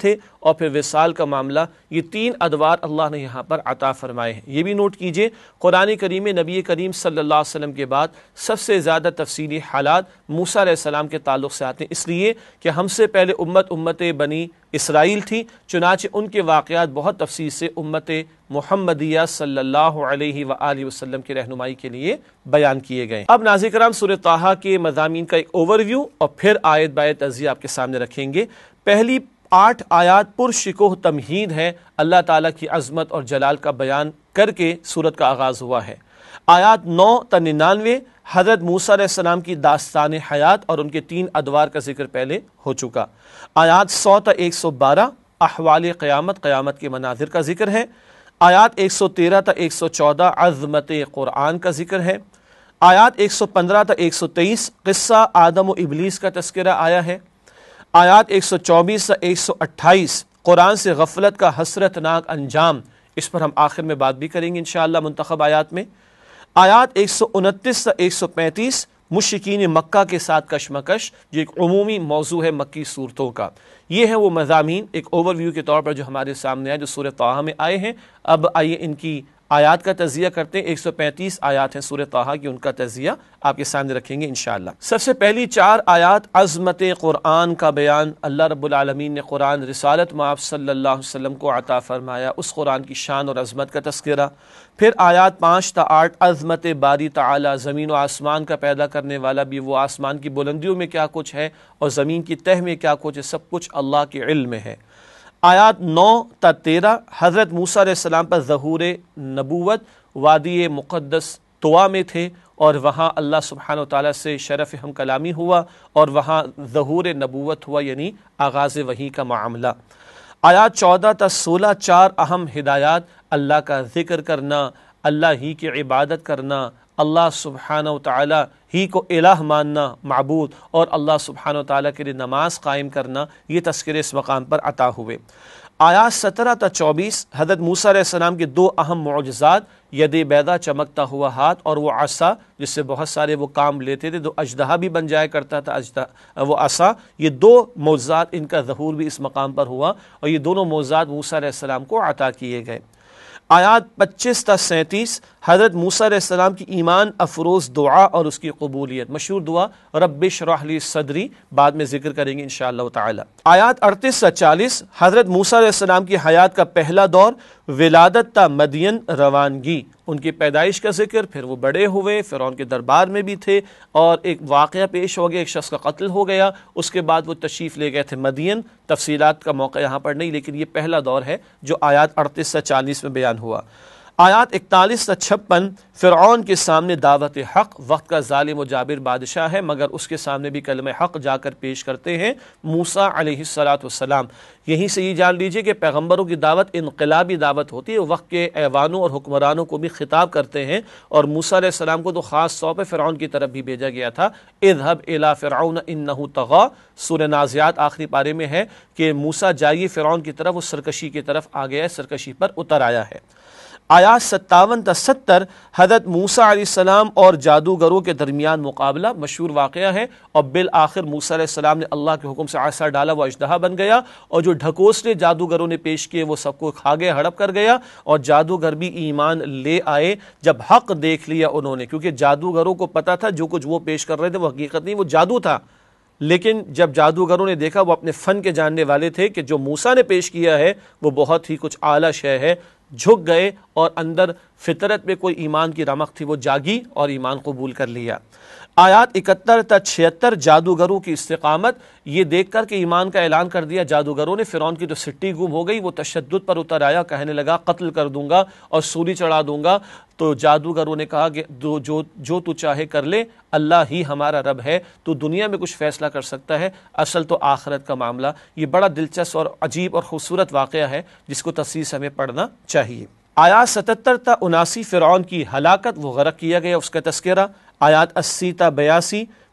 اور پھر وصال کا معاملہ، یہ تین ادوار اللہ نے یہاں پر عطا فرمائے ہیں۔ یہ بھی نوٹ کیجئے، قرآن کریم میں نبی کریم صلی اللہ علیہ وسلم کے بعد سب سے زیادہ تفصیلی حالات موسیٰ علیہ السلام کے تعلق سے آتے ہیں، اس لیے کہ ہم سے پہلے امت امت بنی اسرائیل تھی، چنانچہ ان کے واقعات بہت تفصیل سے امت محمدیہ صلی اللہ علیہ وآلہ وسلم کی رہنمائی کے لیے بیان کیے گئے۔ اب ناظرین کرام، سورہ طٰہٰ کے مضامین کا ایک اوور ویو اور پھر آیت بآیت تجزیہ آپ کے سامنے رکھیں گے۔ پہلی آٹھ آیات پرشکوہ تمہید ہے، اللہ تعالیٰ کی عظمت اور جلال کا بیان کر کے سورت کا آغاز ہوا ہے۔ آیات نو تا ننانوے حضرت موسیٰ علیہ السلام کی داستان حیات اور ان کے تین ادوار کا ذکر پہلے ہو چکا۔ آیات سو تا ایک سو بارہ احوال قیامت، قیامت کے مناظر کا ذکر ہے۔ آیات ایک سو تیرہ تا ایک سو چودہ عظمت قرآن کا ذکر ہے۔ آیات ایک سو پندرہ تا ایک سو تیئیس قصہ آدم و ابلیس کا تذکرہ آیا ہے۔ آیات ایک سو چوبیس تا ایک سو اٹھائیس قرآن سے غفلت کا حسرت ناک انجام، اس پر ہم آخر میں بات بھی کریں گے انشاءاللہ منتخب آیات میں۔ آیات ایک سو انتیس تا ایک سو پینتیس مشرکین مکہ کے ساتھ کشمکش، جو ایک عمومی موضوع ہے مکی صورتوں کا۔ یہ ہیں وہ مضامین ایک اوور ویو کے طور پر جو ہمارے سامنے آئے، جو سورہ طٰہٰ میں آئے ہیں۔ اب آئیے ان کی آیات کا تجزیہ کرتے ہیں۔ ایک سو پینتیس آیات ہیں سورہ طٰہٰ کی، ان کا تجزیہ آپ کے سامنے رکھیں گے انشاءاللہ۔ سب سے پہلی چار آیات عظمت قرآن کا بیان، اللہ رب العالمین نے قرآن رسالت مآب صلی اللہ علیہ وسلم کو عطا فرمایا، اس قرآن کی شان اور عظمت کا تذکرہ۔ پھر آیات پانچ تا آٹھ عظمت باری تعالی، زمین و آسمان کا پیدا کرنے والا بھی وہ، آسمان کی بلندیوں میں کیا کچھ ہے اور زمین کی تہ میں کیا کچھ ہے، سب کچھ اللہ کے علم میں ہے۔ آیات نو تا تیرہ حضرت موسیٰ علیہ السلام پر ظہور نبوت، وادی مقدس طوا میں تھے اور وہاں اللہ سبحانہ وتعالیٰ سے شرف ہم کلامی ہوا اور وہاں ظہور نبوت ہوا، یعنی آغاز وحی کا معاملہ۔ آیات چودہ تا سولہ چار اہم ہدایات، اللہ کا ذکر کرنا، اللہ ہی کی عبادت کرنا، اللہ سبحانہ وتعالیٰ ہی کو الہ ماننا، معبود، اور اللہ سبحانہ وتعالیٰ کے لیے نماز قائم کرنا، یہ تذکرے اس مقام پر عطا ہوئے۔ آیات سترہ تا چوبیس حضرت موسیٰ علیہ السلام کے دو اہم معجزات، ید بیضا چمکتا ہوا ہاتھ اور وہ عصا جس سے بہت سارے وہ کام لیتے تھے، تو اژدہا بھی بن جایا کرتا تھا اژدہا وہ عصا، یہ دو معجزات ان کا ظہور بھی اس مقام پر ہوا اور یہ دونوں معجزات موسیٰ علیہ السلام کو عطا کیے گئے۔ آیات پچیس تا سینتیس حضرت موسیٰ علیہ السلام کی ایمان افروز دعا اور اس کی قبولیت، مشہور دعا رب اشرح لی صدری، بعد میں ذکر کریں گے انشاءاللہ تعالی۔ آیات اڑتیس تا چالیس حضرت موسیٰ علیہ السلام کی حیات کا پہلا دور، ولادت تا مدین روانگی، ان کی پیدائش کا ذکر، پھر وہ بڑے ہوئے، فرعون کے دربار میں بھی تھے اور ایک واقعہ پیش ہو گیا، ایک شخص کا قتل ہو گیا، اس کے بعد وہ تشریف لے گئے تھے مدین، تفصیلات کا موقع یہاں پر نہیں، لیکن یہ پہلا دور ہے جو آیات اڑتیس تا چالیس میں بیان ہوا۔ آیات اکتالیس تا چھپن فرعون کے سامنے دعوت حق، وقت کا ظالم و جابر بادشاہ ہے مگر اس کے سامنے بھی کلمہ حق جا کر پیش کرتے ہیں موسیٰ علیہ السلام۔ یہیں سے یہ جان لیجئے کہ پیغمبروں کی دعوت انقلابی دعوت ہوتی ہے، وقت کے ایوانوں اور حکمرانوں کو بھی خطاب کرتے ہیں، اور موسیٰ علیہ السلام کو تو خاص طور پہ فرعون کی طرف بھی بھیجا گیا تھا۔ اذهب الى فرعون انه طغى، سورہ نازعات آخری پارے میں ہے کہ موسیٰ جائیے فرعون کی طرف، وہ سرکشی کی طرف آ گیا ہے، سرکشی پر اتر آیا ہے۔ آیات ستاون تا ستر حضرت موسیٰ علیہ السلام اور جادوگروں کے درمیان مقابلہ، مشہور واقعہ ہے، اور بالآخر موسیٰ علیہ السلام نے اللہ کے حکم سے عصا ڈالا، وہ اژدہا بن گیا، اور جو ڈھکوسلے جادوگروں نے پیش کیے وہ سب کو کھا گیا، ہڑپ کر گیا، اور جادوگر بھی ایمان لے آئے جب حق دیکھ لیا انہوں نے، کیونکہ جادوگروں کو پتا تھا جو کچھ وہ پیش کر رہے تھے وہ حقیقت نہیں، وہ جادو تھا، لیکن جب جادوگروں نے دیکھا، وہ اپنے فن کے جاننے والے تھے کہ جو موسیٰ نے پیش کیا ہے وہ بہت ہی کچھ اعلیٰ شے ہے، جھک گئے اور اندر فطرت میں کوئی ایمان کی رمق تھی، وہ جاگی اور ایمان قبول کر لیا۔ آیات اکہتر تا چھہتر جادوگروں کی استقامت، یہ دیکھ کر کہ ایمان کا اعلان کر دیا جادوگروں نے، فرعون کی تو سٹی گم ہو گئی، وہ تشدد پر اتر آیا، کہنے لگا قتل کر دوں گا اور سولی چڑھا دوں گا، تو جادوگروں نے کہا کہ جو جو جو تو چاہے کر لے، اللہ ہی ہمارا رب ہے، تو دنیا میں کچھ فیصلہ کر سکتا ہے، اصل تو آخرت کا معاملہ۔ یہ بڑا دلچسپ اور عجیب اور خوبصورت واقعہ ہے جس کو تفصیل سے ہمیں پڑھنا چاہیے۔ آیات ستتر تا اناسی فرعون کی ہلاکت، وہ غرق کیا گیا، اس کا تذکرہ۔ آیات اسی تا بیاسی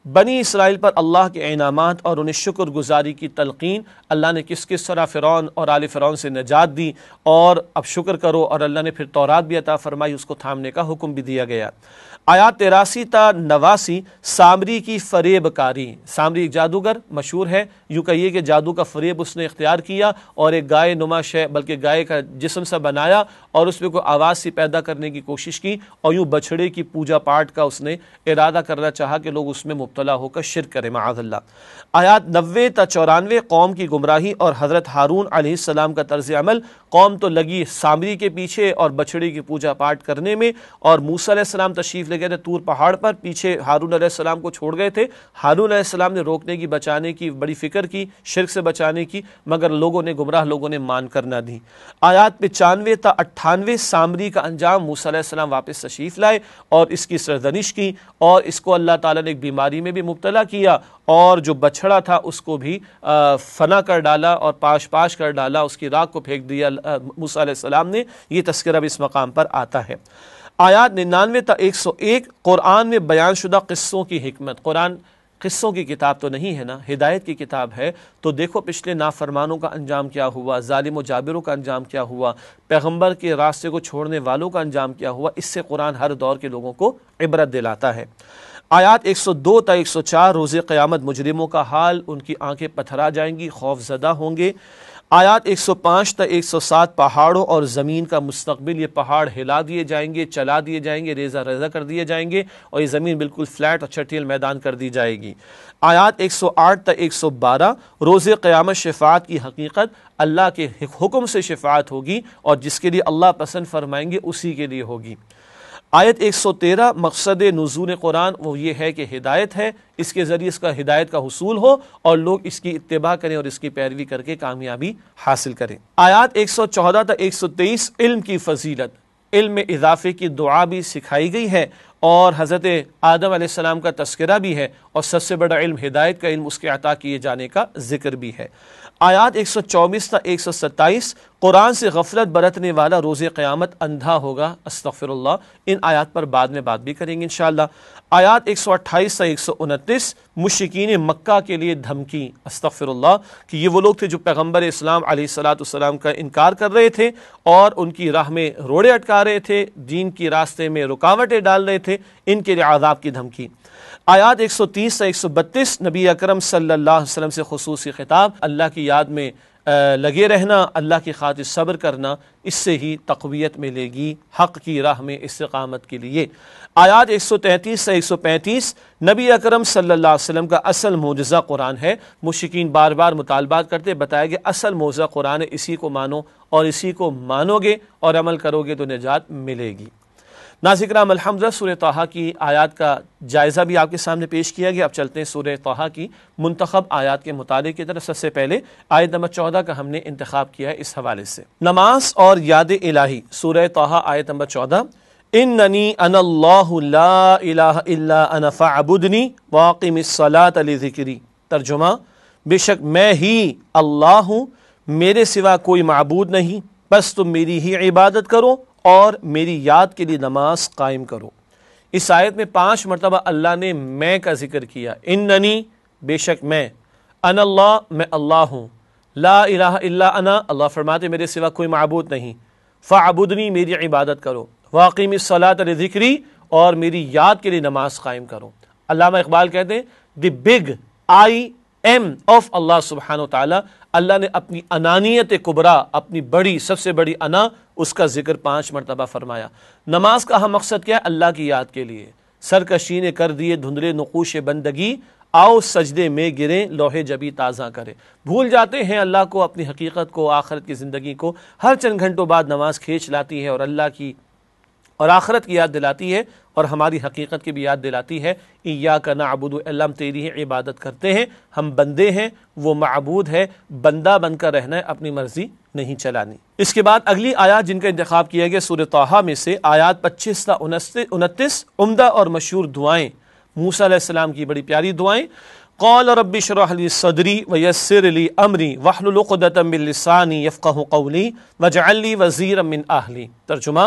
بنی اسرائیل پر اللہ کے انعامات اور انہیں شکر گزاری کی تلقین، اللہ نے کس کس طرح فرعون اور آل فرعون سے نجات دی، اور اب شکر کرو، اور اللہ نے پھر تورات بھی عطا فرمائی، اس کو تھامنے کا حکم بھی دیا گیا۔ آیات تراسی تا نواسی سامری کی فریب کاری۔ سامری ایک جادوگر مشہور ہے، یوں کہیے کہ جادو کا فریب اس نے اختیار کیا اور ایک گائے نما شے بلکہ گائے کا جسم سا بنایا اور اس میں کوئی آواز سی پیدا کرنے کی کوشش کی، اور یوں بچھڑے کی پوجا پاٹ کا اس نے ارادہ کرنا چاہا کہ لوگ اس میں مبتلا ہو کر شرک کریں، معاذ اللہ۔ آیات نوے تا چورانوے قوم کی گمراہی اور حضرت ہارون علیہ السلام کا طرز عمل۔ قوم تو لگی سامری کے پیچھے اور بچھڑے کی پوجا پاٹ کرنے میں، اور موسیٰ علیہ السلام تشریف لے گئے تھے طور پہاڑ پر، پیچھے ہارون علیہ السلام کو چھوڑ گئے تھے۔ ہارون علیہ السلام نے روکنے کی، بچانے کی بڑی فکر کی، شرک سے بچانے کی، مگر لوگوں نے، گمراہ لوگوں نے مان کر نہ دی۔ آیات پچانوے تا اٹھانوے سامری کا انجام۔ موسیٰ علیہ السلام واپس تشریف لائے اور اس کی سرزنش کی، اور اس کو اللہ تعالیٰ نے ایک بیماری میں بھی مبتلا کیا، اور جو بچھڑا تھا اس کو بھی فنا کر ڈالا اور پاش پاش کر ڈالا، اس کی راکھ کو پھینک دیا موسیٰ علیہ السلام نے۔ یہ تذکرہ بھی اس مقام پر آتا ہے۔ آیات ننانوے تا ایک سو ایک قرآن میں بیان شدہ قصوں کی حکمت۔ قرآن قصوں کی کتاب تو نہیں ہے نا، ہدایت کی کتاب ہے، تو دیکھو پچھلے نافرمانوں کا انجام کیا ہوا، ظالم و جابروں کا انجام کیا ہوا، پیغمبر کے راستے کو چھوڑنے والوں کا انجام کیا ہوا۔ اس سے قرآن ہر دور کے لوگوں کو عبرت دلاتا ہے۔ آیات ایک سو دو تا ایک سو چار روز قیامت مجرموں کا حال، ان کی آنکھیں پتھرا جائیں گی، خوف زدہ ہوں گے۔ آیات ایک سو پانچ تا ایک سو سات پہاڑوں اور زمین کا مستقبل، یہ پہاڑ ہلا دیے جائیں گے، چلا دیے جائیں گے، ریزہ ریزہ کر دیے جائیں گے، اور یہ زمین بالکل فلیٹ اور چھٹیل میدان کر دی جائے گی۔ آیات ایک سو آٹھ تا ایک سو بارہ روز قیامت شفاعت کی حقیقت، اللہ کے حکم سے شفاعت ہوگی، اور جس کے لیے اللہ پسند فرمائیں گے اسی کے لیے ہوگی۔ آیت ایک سو تیرہ مقصد نزول قرآن وہ یہ ہے کہ ہدایت ہے، اس کے ذریعے اس کا ہدایت کا حصول ہو اور لوگ اس کی اتباع کریں اور اس کی پیروی کر کے کامیابی حاصل کریں۔ آیات ایک سو چودہ تا ایک سو تیئیس علم کی فضیلت، علم میں اضافے کی دعا بھی سکھائی گئی ہے، اور حضرت آدم علیہ السلام کا تذکرہ بھی ہے، اور سب سے بڑا علم ہدایت کا علم، اس کے عطا کیے جانے کا ذکر بھی ہے۔ آیات ایک سو چوبیس تا ایک سو ستائیس قرآن سے غفلت برتنے والا روز قیامت اندھا ہوگا، استغفر اللہ۔ ان آیات پر بعد میں بات بھی کریں گے انشاءاللہ۔ آیات ایک سو اٹھائیس تا ایک سو انتیس مشرکین مکہ کے لیے دھمکی، استغفر اللہ، کہ یہ وہ لوگ تھے جو پیغمبر اسلام علیہ الصلاۃ والسلام کا انکار کر رہے تھے اور ان کی راہ میں روڑے اٹکا رہے تھے، دین کی راستے میں رکاوٹیں ڈال رہے تھے، ان کے لیے عذاب کی دھمکی۔ آیات ایک سو تیس سے ایک سو بتیس نبی اکرم صلی اللہ علیہ وسلم سے خصوصی خطاب، اللہ کی یاد میں لگے رہنا، اللہ کی خاطر صبر کرنا، اس سے ہی تقویت ملے گی حق کی راہ میں استقامت کے لیے۔ آیات ایک سو تینتیس سے ایک سو پینتیس نبی اکرم صلی اللہ علیہ وسلم کا اصل معجزہ قرآن ہے۔ مشرکین بار بار مطالبات کرتے، بتایا کہ اصل معجزہ قرآن ہے، اسی کو مانو، اور اسی کو مانو گے اور عمل کرو گے تو نجات ملے گی۔ ناظرین کرام، الحمدللہ سورہ طٰہٰ کی آیات کا جائزہ بھی آپ کے سامنے پیش کیا گیا۔ اب چلتے ہیں سورہ طٰہٰ کی منتخب آیات کے مطالعے کی طرف۔ سب سے پہلے آیت نمبر چودہ کا ہم نے انتخاب کیا ہے اس حوالے سے۔ نماز اور یاد الہی، سورہ طٰہٰ آیت نمبر چودہ۔ اننی انا اللہ لا الہ الا انا فاعبدنی واقم الصلاۃ لذکری۔ ترجمہ، بے شک میں ہی اللہ ہوں، میرے سوا کوئی معبود نہیں، بس تم میری ہی عبادت کرو اور میری یاد کے لیے نماز قائم کرو۔ اس آیت میں پانچ مرتبہ اللہ نے میں کا ذکر کیا۔ اننی، بے شک میں، انا اللہ، میں اللہ ہوں، لا الہ الا انا، اللہ فرماتے میرے سوا کوئی معبود نہیں، فاعبدنی، میری عبادت کرو، واقم الصلاۃ لذکری، اور میری یاد کے لیے نماز قائم کرو۔ علامہ اقبال کہتے ہیں the big I am of Allah سبحانہ و تعالیٰ، اللہ نے اپنی انانیت کبریٰ، اپنی بڑی، سب سے بڑی انا، اس کا ذکر پانچ مرتبہ فرمایا۔ نماز کا اہم مقصد کیا ہے؟ اللہ کی یاد کے لیے۔ سرکشی نے کر دیے دھندلے نقوش بندگی، آؤ سجدے میں گریں لوح جبی تازہ کرے۔ بھول جاتے ہیں اللہ کو، اپنی حقیقت کو، آخرت کی زندگی کو، ہر چند گھنٹوں بعد نماز کھینچ لاتی ہے اور اللہ کی اور آخرت کی یاد دلاتی ہے اور ہماری حقیقت کی بھی یاد دلاتی ہے۔ ایاک نعبد، اللہ ہم تیری ہی عبادت کرتے ہیں، ہم بندے ہیں، وہ معبود ہے، بندہ بن کر رہنا ہے، اپنی مرضی نہیں چلانی۔ اس کے بعد اگلی آیات جن کا انتخاب کیا گیا سورہ طٰہٰ میں سے آیات پچیس تا انتیس عمدہ اور مشہور دعائیں، موسیٰ علیہ السلام کی بڑی پیاری دعائیں۔ قال رب اشرح لي صدري ويسر لي امري واحلل عقدة من لساني يفقهوا قولي واجعل لي وزيرا من اهلي۔ ترجمہ،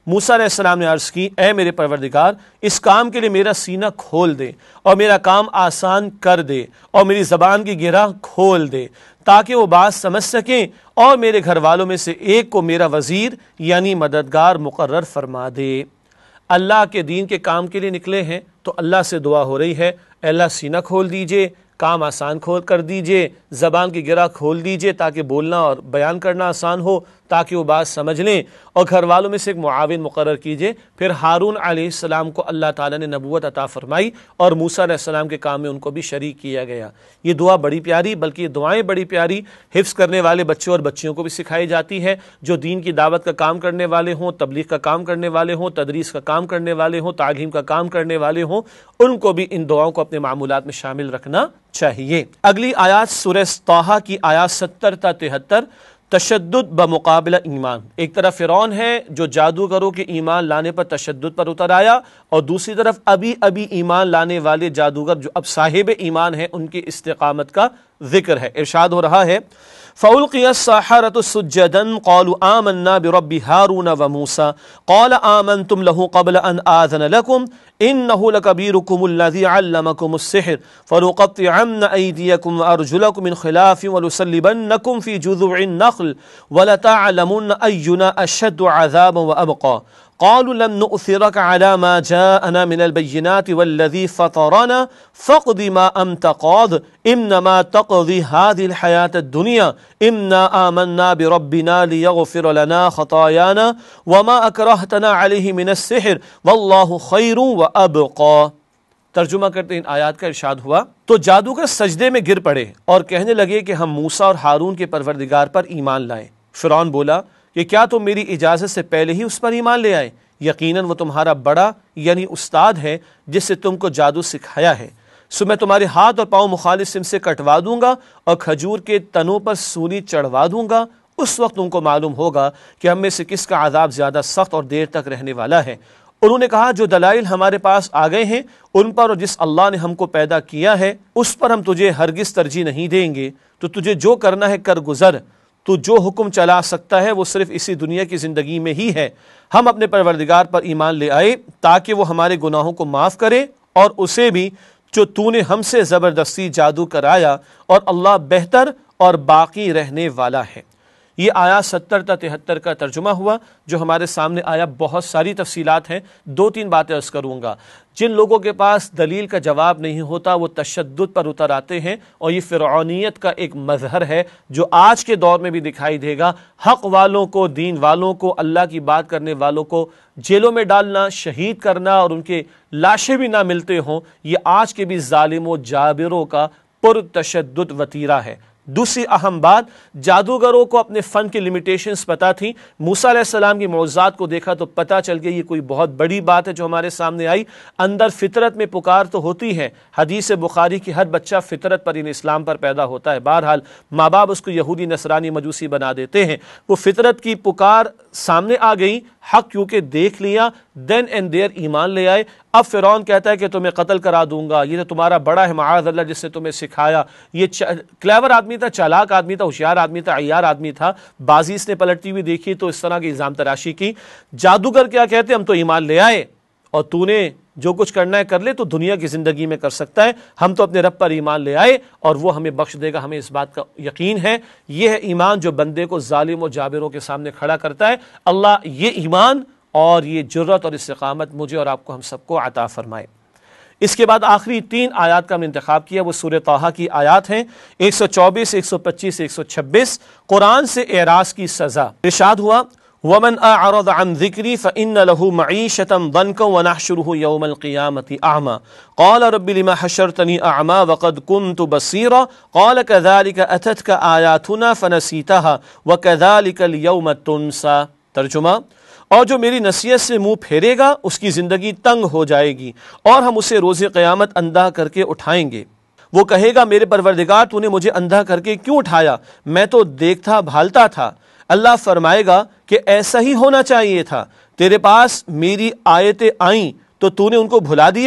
موسیٰ علیہ السلام نے عرض کی اے میرے پروردگار اس کام کے لیے میرا سینہ کھول دے اور میرا کام آسان کر دے اور میری زبان کی گرہ کھول دے تاکہ وہ بات سمجھ سکیں اور میرے گھر والوں میں سے ایک کو میرا وزیر یعنی مددگار مقرر فرما دے۔ اللہ کے دین کے کام کے لیے نکلے ہیں تو اللہ سے دعا ہو رہی ہے اے اللہ سینہ کھول دیجئے، کام آسان کھول کر دیجئے، زبان کی گرہ کھول دیجئے تاکہ بولنا اور بیان کرنا آسان ہو، تاکہ وہ بات سمجھ لیں، اور گھر والوں میں سے ایک معاون مقرر کیجئے۔ پھر ہارون علیہ السلام کو اللہ تعالیٰ نے نبوت عطا فرمائی اور موسیٰ علیہ السلام کے کام میں ان کو بھی شریک کیا گیا۔ یہ دعا بڑی پیاری، بلکہ یہ دعائیں بڑی پیاری حفظ کرنے والے بچوں اور بچیوں کو بھی سکھائی جاتی ہے، جو دین کی دعوت کا کام کرنے والے ہوں، تبلیغ کا کام کرنے والے ہوں، تدریس کا کام کرنے والے ہوں، تعلیم کا کام کرنے والے ہوں، ان کو بھی ان دعاؤں کو اپنے معمولات میں شامل رکھنا چاہیے۔ اگلی آیات سورہ طٰہٰ کی آیات ستر تا تہتر، تشدد بمقابلہ ایمان۔ ایک طرف فرعون ہے جو جادوگروں کے ایمان لانے پر تشدد پر اتر آیا، اور دوسری طرف ابھی ابھی ایمان لانے والے جادوگر جو اب صاحب ایمان ہیں ان کی استقامت کا ذکر ہے۔ ارشاد ہو رہا ہے فَأُلْقِيَ السَّحَرَةُ سُجَّدًا قَالُوا آمَنَّا بِرَبِّ هَارُونَ وَمُوسَىٰ قَالَ آمَنْتُمْ لَهُ قَبْلَ أَنْ آذَنَ لَكُمْ إِنَّهُ لَكَبِيرُكُمُ الَّذِي عَلَّمَكُمُ السِّحْرَ فَلَأُقَطِّعَنَّ أَيْدِيَكُمْ وَأَرْجُلَكُم مِّنْ خِلَافٍ وَلَأُصَلِّبَنَّكُمْ فِي جُذُوعِ النَّخْلِ وَلَتَعْلَمُنَّ أَيُّنَا أَشَدُّ عَذَابًا وَأَبْقَىٰ قالوا لن نؤثرك على ما جاءنا من البينات والذي فطرنا فاقض ما أنت قاض إنما تقضي هذه الحياة الدنيا إنا آمنا بربنا ليغفر لنا خطايانا وما أكرهتنا عليه من السحر والله خير وأبقى۔ ترجمہ کرتے ہیں ان آیات کا ارشاد ہوا تو جادوگر سجدے میں گر پڑے اور کہنے لگے کہ ہم موسیٰ اور ہارون کے پروردگار پر ایمان لائیں۔ فرعون بولا کہ کیا تم میری اجازت سے پہلے ہی اس پر ایمان لے آئے؟ یقیناً وہ تمہارا بڑا یعنی استاد ہے جس سے تم کو جادو سکھایا ہے۔ سو میں تمہارے ہاتھ اور پاؤں مخالف سم سے کٹوا دوں گا اور کھجور کے تنوں پر سولی چڑھوا دوں گا، اس وقت تم کو معلوم ہوگا کہ ہم میں سے کس کا عذاب زیادہ سخت اور دیر تک رہنے والا ہے۔ انہوں نے کہا جو دلائل ہمارے پاس آ گئے ہیں ان پر اور جس اللہ نے ہم کو پیدا کیا ہے اس پر ہم تجھے ہرگز ترجیح نہیں دیں گے، تو تجھے جو کرنا ہے کر گزر، تو جو حکم چلا سکتا ہے وہ صرف اسی دنیا کی زندگی میں ہی ہے۔ ہم اپنے پروردگار پر ایمان لے آئے تاکہ وہ ہمارے گناہوں کو معاف کرے اور اسے بھی جو تو نے ہم سے زبردستی جادو کرایا، اور اللہ بہتر اور باقی رہنے والا ہے۔ یہ آیا ستر تا تہتر کا ترجمہ ہوا جو ہمارے سامنے آیا۔ بہت ساری تفصیلات ہیں، دو تین باتیں عرض کروں گا۔ جن لوگوں کے پاس دلیل کا جواب نہیں ہوتا وہ تشدد پر اتر آتے ہیں، اور یہ فرعونیت کا ایک مظہر ہے جو آج کے دور میں بھی دکھائی دے گا۔ حق والوں کو، دین والوں کو، اللہ کی بات کرنے والوں کو جیلوں میں ڈالنا، شہید کرنا اور ان کے لاشیں بھی نہ ملتے ہوں، یہ آج کے بھی ظالم و جابروں کا پرتشدد وتیرہ ہے۔ دوسری اہم بات، جادوگروں کو اپنے فن کی لیمیٹیشنز پتہ تھیں۔ موسیٰ علیہ السلام کی معجزات کو دیکھا تو پتہ چل گیا یہ کوئی بہت بڑی بات ہے جو ہمارے سامنے آئی۔ اندر فطرت میں پکار تو ہوتی ہے، حدیث بخاری کی ہر بچہ فطرت پر ان اسلام پر پیدا ہوتا ہے، بہرحال ماں باپ اس کو یہودی نصرانی مجوسی بنا دیتے ہیں۔ وہ فطرت کی پکار سامنے آ گئی، حق کیونکہ دیکھ لیا، دین اینڈ دیر ایمان لے آئے۔ اب فرعون کہتا ہے کہ تمہیں قتل کرا دوں گا، یہ تو تمہارا بڑا ہے معاذ اللہ جس نے تمہیں سکھایا۔ یہ کلیور آدمی تھا، چالاک آدمی تھا، ہوشیار آدمی تھا، عیار آدمی تھا، بازی اس نے پلٹتی ہوئی دیکھی تو اس طرح کی الزام تراشی کی۔ جادوگر کیا کہتے ہم تو ایمان لے آئے اور تو نے جو کچھ کرنا ہے کر لے، تو دنیا کی زندگی میں کر سکتا ہے، ہم تو اپنے رب پر ایمان لے آئے اور وہ ہمیں بخش دے گا، ہمیں اس بات کا یقین ہے۔ یہ ہے ایمان جو بندے کو ظالم و جابروں کے سامنے کھڑا کرتا ہے۔ اللہ یہ ایمان اور یہ جرت اور استقامت مجھے اور آپ کو ہم سب کو عطا فرمائے۔ اس کے بعد آخری تین آیات کا ہم نے انتخاب کیا، وہ سورہ طٰہٰ کی آیات ہیں، ایک سو چوبیس، ایک سو پچیس، ایک سو چھبیس، قرآن سے اعراض کی سزا۔ ارشاد ہوا وَمَنْ أَعْرَضَ عَنْ ذِكْرِي فَإِنَّ لَهُ مَعِيشَةً ضَنْكًا وَنَحْشُرُهُ يَوْمَ الْقِيَامَةِ أَعْمَى قَالَ رَبِّ لِمَ حَشَرْتَنِي أَعْمَى وَقَدْ كُنْتُ بَصِيرًا قَالَ كَذَلِكَ أَتَتْكَ آيَاتُنَا فَنَسِيتَهَا وَكَذَلِكَ الْيَوْمَ تُنْسَى۔ ترجمہ، اور جو میری نصیحت سے منہ پھیرے گا اس کی زندگی تنگ ہو جائے گی اور ہم اسے روز قیامت اندھا کر کے اٹھائیں گے۔ وہ کہے گا میرے پروردگار تو نے مجھے اندھا کر کے کیوں اٹھایا، میں تو دیکھتا بھالتا تھا۔ اللہ فرمائے گا کہ ایسا ہی ہونا چاہیے تھا، تیرے پاس میری آیتیں آئیں تو تو نے ان کو بھلا دیا،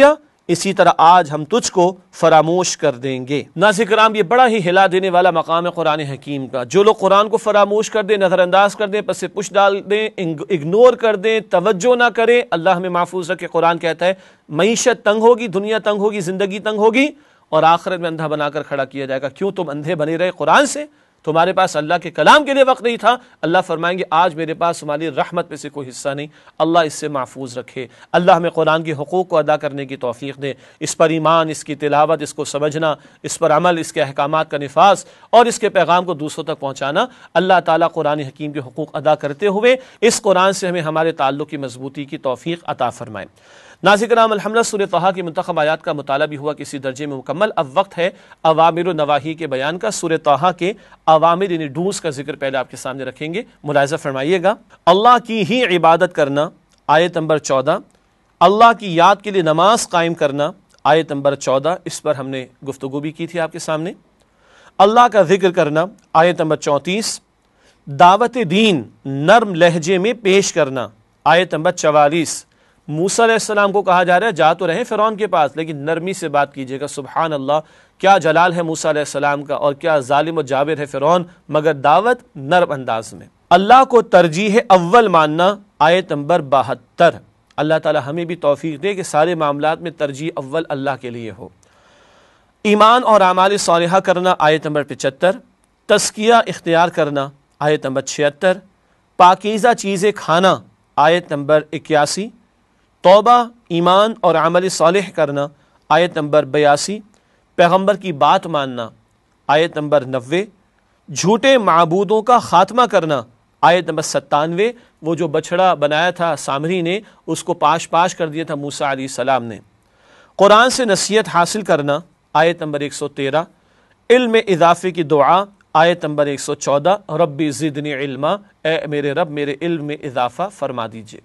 اسی طرح آج ہم تجھ کو فراموش کر دیں گے۔ ناظرین کرام، یہ بڑا ہی ہلا دینے والا مقام ہے قرآن حکیم کا۔ جو لوگ قرآن کو فراموش کر دیں، نظر انداز کر دیں، پس پش ڈال دیں، اگنور کر دیں، توجہ نہ کریں، اللہ ہمیں محفوظ رکھے۔ قرآن کہتا ہے معیشت تنگ ہوگی، دنیا تنگ ہوگی، زندگی تنگ ہوگی، اور آخرت میں اندھا بنا کر کھڑا کیا جائے گا۔ کیوں تم اندھے بنے رہے قرآن سے؟ تمہارے پاس اللہ کے کلام کے لیے وقت نہیں تھا۔ اللہ فرمائیں گے آج میرے پاس تمہاری رحمت میں سے کوئی حصہ نہیں۔ اللہ اس سے محفوظ رکھے۔ اللہ ہمیں قرآن کے حقوق کو ادا کرنے کی توفیق دے، اس پر ایمان، اس کی تلاوت، اس کو سمجھنا، اس پر عمل، اس کے احکامات کا نفاذ اور اس کے پیغام کو دوسروں تک پہنچانا۔ اللہ تعالیٰ قرآن حکیم کے حقوق ادا کرتے ہوئے اس قرآن سے ہمیں ہمارے تعلق کی مضبوطی کی توفیق عطا فرمائے۔ ناظرین کرام، الحمدللہ سورہ طٰہٰ کی منتخب آیات کا مطالعہ بھی ہوا کسی درجے میں مکمل۔ اب وقت ہے اوامر و نواہی کے بیان کا۔ سورہ طٰہٰ کے اوامر یعنی ڈوز کا ذکر پہلے آپ کے سامنے رکھیں گے، ملاحظہ فرمائیے گا۔ اللہ کی ہی عبادت کرنا، آیت نمبر چودہ۔ اللہ کی یاد کے لیے نماز قائم کرنا، آیت نمبر چودہ، اس پر ہم نے گفتگو بھی کی تھی آپ کے سامنے۔ اللہ کا ذکر کرنا، آیت نمبر چونتیس۔ دعوت دین نرم لہجے میں پیش کرنا، آیت نمبر چوالیس۔ موسیٰ علیہ السلام کو کہا جا رہا ہے جا تو رہے فرعون کے پاس لیکن نرمی سے بات کیجیے گا۔ سبحان اللہ، کیا جلال ہے موسیٰ علیہ السلام کا، اور کیا ظالم و جابر ہے فرعون، مگر دعوت نرم انداز میں۔ اللہ کو ترجیح اول ماننا، آیت نمبر بہتر۔ اللہ تعالی ہمیں بھی توفیق دے کہ سارے معاملات میں ترجیح اول اللہ کے لیے ہو۔ ایمان اور اعمال صالحہ کرنا، آیت نمبر پچہتر۔ تزکیہ اختیار کرنا، آیت نمبر چھہتر۔ پاکیزہ چیزیں کھانا، آیت نمبر اکیاسی۔ توبہ، ایمان اور عمل صالح کرنا، آیت نمبر بیاسی۔ پیغمبر کی بات ماننا، آیت نمبر نوے۔ جھوٹے معبودوں کا خاتمہ کرنا، آیت نمبر ستانوے۔ وہ جو بچھڑا بنایا تھا سامری نے، اس کو پاش پاش کر دیا تھا موسیٰ علیہ السلام نے۔ قرآن سے نصیحت حاصل کرنا، آیت نمبر ایک سو تیرہ۔ علم اضافے کی دعا، آیت نمبر ایک سو چودہ۔ ربی زدنی علما، اے میرے رب میرے علم میں اضافہ فرما دیجئے۔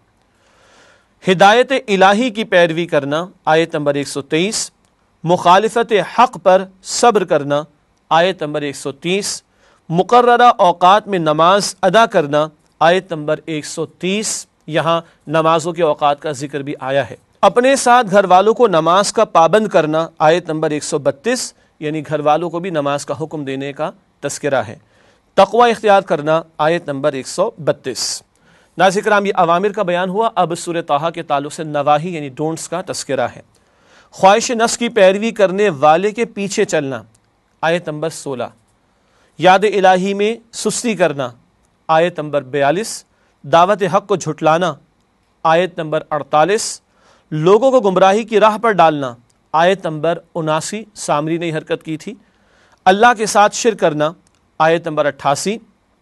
ہدایت الہی کی پیروی کرنا، آیت نمبر ایک سو تیئیس۔ مخالفت حق پر صبر کرنا، آیت نمبر ایک سو تیس۔ مقررہ اوقات میں نماز ادا کرنا، آیت نمبر ایک سو تیس۔ یہاں نمازوں کے اوقات کا ذکر بھی آیا ہے۔ اپنے ساتھ گھر والوں کو نماز کا پابند کرنا، آیت نمبر ایک سو بتیس، یعنی گھر والوں کو بھی نماز کا حکم دینے کا تذکرہ ہے۔ تقوی اختیار کرنا، آیت نمبر ایک سو بتیس۔ ناظرین کرام، یہ اوامر کا بیان ہوا۔ اب سورہ طٰہٰ کے تعلق سے نواہی یعنی ڈونٹس کا تذکرہ ہے۔ خواہش نفس کی پیروی کرنے والے کے پیچھے چلنا، آیت نمبر سولہ۔ یاد الہی میں سستی کرنا، آیت نمبر بیالیس۔ دعوت حق کو جھٹلانا، آیت نمبر اڑتالیس۔ لوگوں کو گمراہی کی راہ پر ڈالنا، آیت نمبر اناسی، سامری نے حرکت کی تھی۔ اللہ کے ساتھ شرک کرنا، آیت نمبر اٹھاسی۔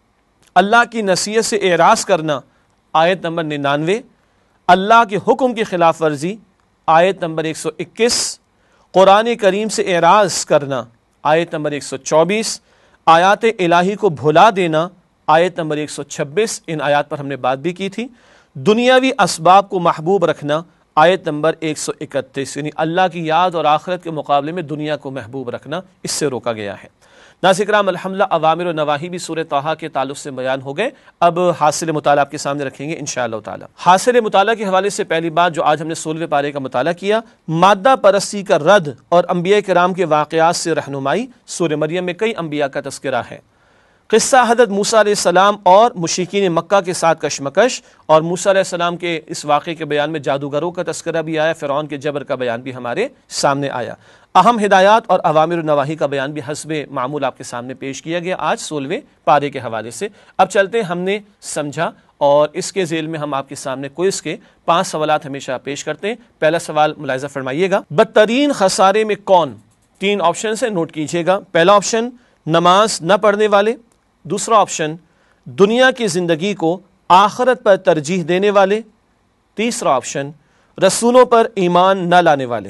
اللہ کی نصیحت سے اعراض کرنا، آیت نمبر ننانوے۔ اللہ کے حکم کی خلاف ورزی، آیت نمبر ایک سو اکیس۔ قرآن کریم سے اعراض کرنا، آیت نمبر ایک سو چوبیس۔ آیات الہی کو بھلا دینا، آیت نمبر ایک سو چھبیس۔ ان آیات پر ہم نے بات بھی کی تھی۔ دنیاوی اسباب کو محبوب رکھنا، آیت نمبر ایک سو اکتیس، یعنی اللہ کی یاد اور آخرت کے مقابلے میں دنیا کو محبوب رکھنا، اس سے روکا گیا ہے۔ ناظرین کرام، الحمدللہ اوامر و نواہی بھی سورہ طٰہٰ کے تعلق سے بیان ہو گئے۔ اب حاصل مطالعہ آپ کے سامنے رکھیں گے انشاءاللہ تعالی۔ حاصل مطالعہ کے حوالے سے پہلی بات جو آج ہم نے سولہویں پارے کا مطالعہ کیا، مادہ پرستی کا رد اور انبیاء کرام کے واقعات سے رہنمائی۔ سورہ مریم میں کئی انبیاء کا تذکرہ ہے۔ قصہ حضرت موسیٰ علیہ السلام اور مشرکین مکہ کے ساتھ کشمکش، اور موسیٰ علیہ السلام کے اس واقعے کے بیان میں جادوگروں کا تذکرہ بھی آیا، فرعون کے جبر کا بیان بھی ہمارے سامنے آیا۔ اہم ہدایات اور اوامر و نواہی کا بیان بھی حسب معمول آپ کے سامنے پیش کیا گیا آج سولہویں پارے کے حوالے سے۔ اب چلتے ہیں، ہم نے سمجھا اور اس کے ذیل میں ہم آپ کے سامنے کوئز کے پانچ سوالات ہمیشہ پیش کرتے ہیں۔ پہلا سوال ملاحظہ فرمائیے گا، بدترین خسارے میں کون؟ تین آپشن سے نوٹ کیجیے گا۔ پہلا آپشن نماز نہ پڑھنے والے، دوسرا آپشن دنیا کی زندگی کو آخرت پر ترجیح دینے والے، تیسرا آپشن رسولوں پر ایمان نہ لانے والے۔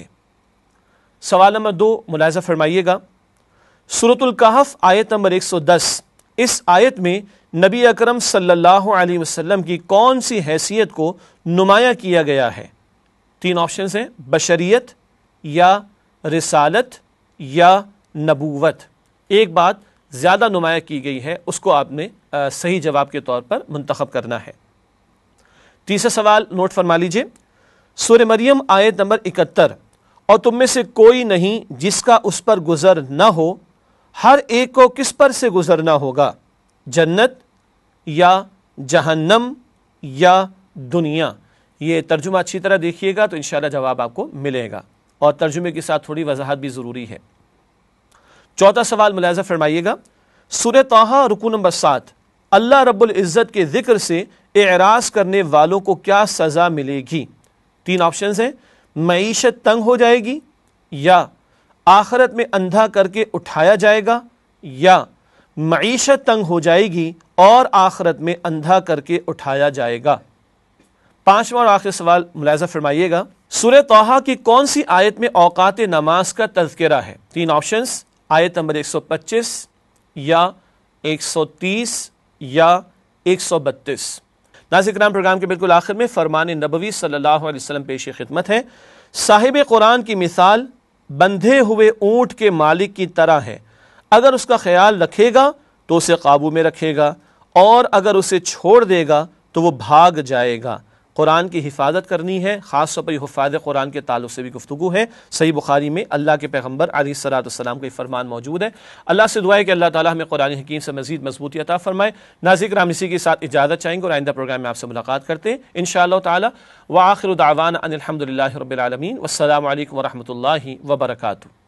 سوال نمبر دو ملاحظہ فرمائیے گا، سورۃ الکہف آیت نمبر ایک سو دس، اس آیت میں نبی اکرم صلی اللہ علیہ وسلم کی کون سی حیثیت کو نمایاں کیا گیا ہے؟ تین آپشنز ہیں، بشریت یا رسالت یا نبوت۔ ایک بات زیادہ نمایاں کی گئی ہے، اس کو آپ نے صحیح جواب کے طور پر منتخب کرنا ہے۔ تیسرا سوال نوٹ فرما لیجئے، سورہ مریم آیت نمبر اکہتر، اور تم میں سے کوئی نہیں جس کا اس پر گزر نہ ہو، ہر ایک کو کس پر سے گزرنا ہوگا، جنت یا جہنم یا دنیا۔ یہ ترجمہ اچھی طرح دیکھیے گا تو انشاءاللہ جواب آپ کو ملے گا، اور ترجمے کے ساتھ تھوڑی وضاحت بھی ضروری ہے۔ چوتھا سوال ملاحظہ فرمائیے گا، سورہ طٰہٰ رکوع نمبر سات، اللہ رب العزت کے ذکر سے اعراض کرنے والوں کو کیا سزا ملے گی؟ تین آپشنز ہیں، معیشت تنگ ہو جائے گی، یا آخرت میں اندھا کر کے اٹھایا جائے گا، یا معیشت تنگ ہو جائے گی اور آخرت میں اندھا کر کے اٹھایا جائے گا۔ پانچواں اور آخری سوال ملاحظہ فرمائیے گا، سورہ طٰہٰ کی کون سی آیت میں اوقات نماز کا تذکرہ ہے؟ تین آپشنز، آیت نمبر ایک سو پچیس یا ایک سو تیس یا ایک سو بتیس۔ ناظرین کرام، پروگرام کے بالکل آخر میں فرمان نبوی صلی اللہ علیہ وسلم پیش خدمت ہے۔ صاحب قرآن کی مثال بندھے ہوئے اونٹ کے مالک کی طرح ہے، اگر اس کا خیال رکھے گا تو اسے قابو میں رکھے گا، اور اگر اسے چھوڑ دے گا تو وہ بھاگ جائے گا۔ قرآن کی حفاظت کرنی ہے، خاص طور پر یہ حفاظ قرآن کے تعلق سے بھی گفتگو ہے۔ صحیح بخاری میں اللہ کے پیغمبر علیہ الصلوۃ والسلام کا یہ فرمان موجود ہے۔ اللہ سے دعا ہے کہ اللہ تعالیٰ ہمیں قرآن حکیم سے مزید مضبوطی عطا فرمائے۔ ناظرین کرام، اسی کے ساتھ اجازت چاہیں گے اور آئندہ پروگرام میں آپ سے ملاقات کرتے ہیں انشاءاللہ تعالیٰ۔ وآخر دعوانا ان الحمد للہ رب العالمین، والسلام علیکم ورحمۃ اللہ وبرکاتہ۔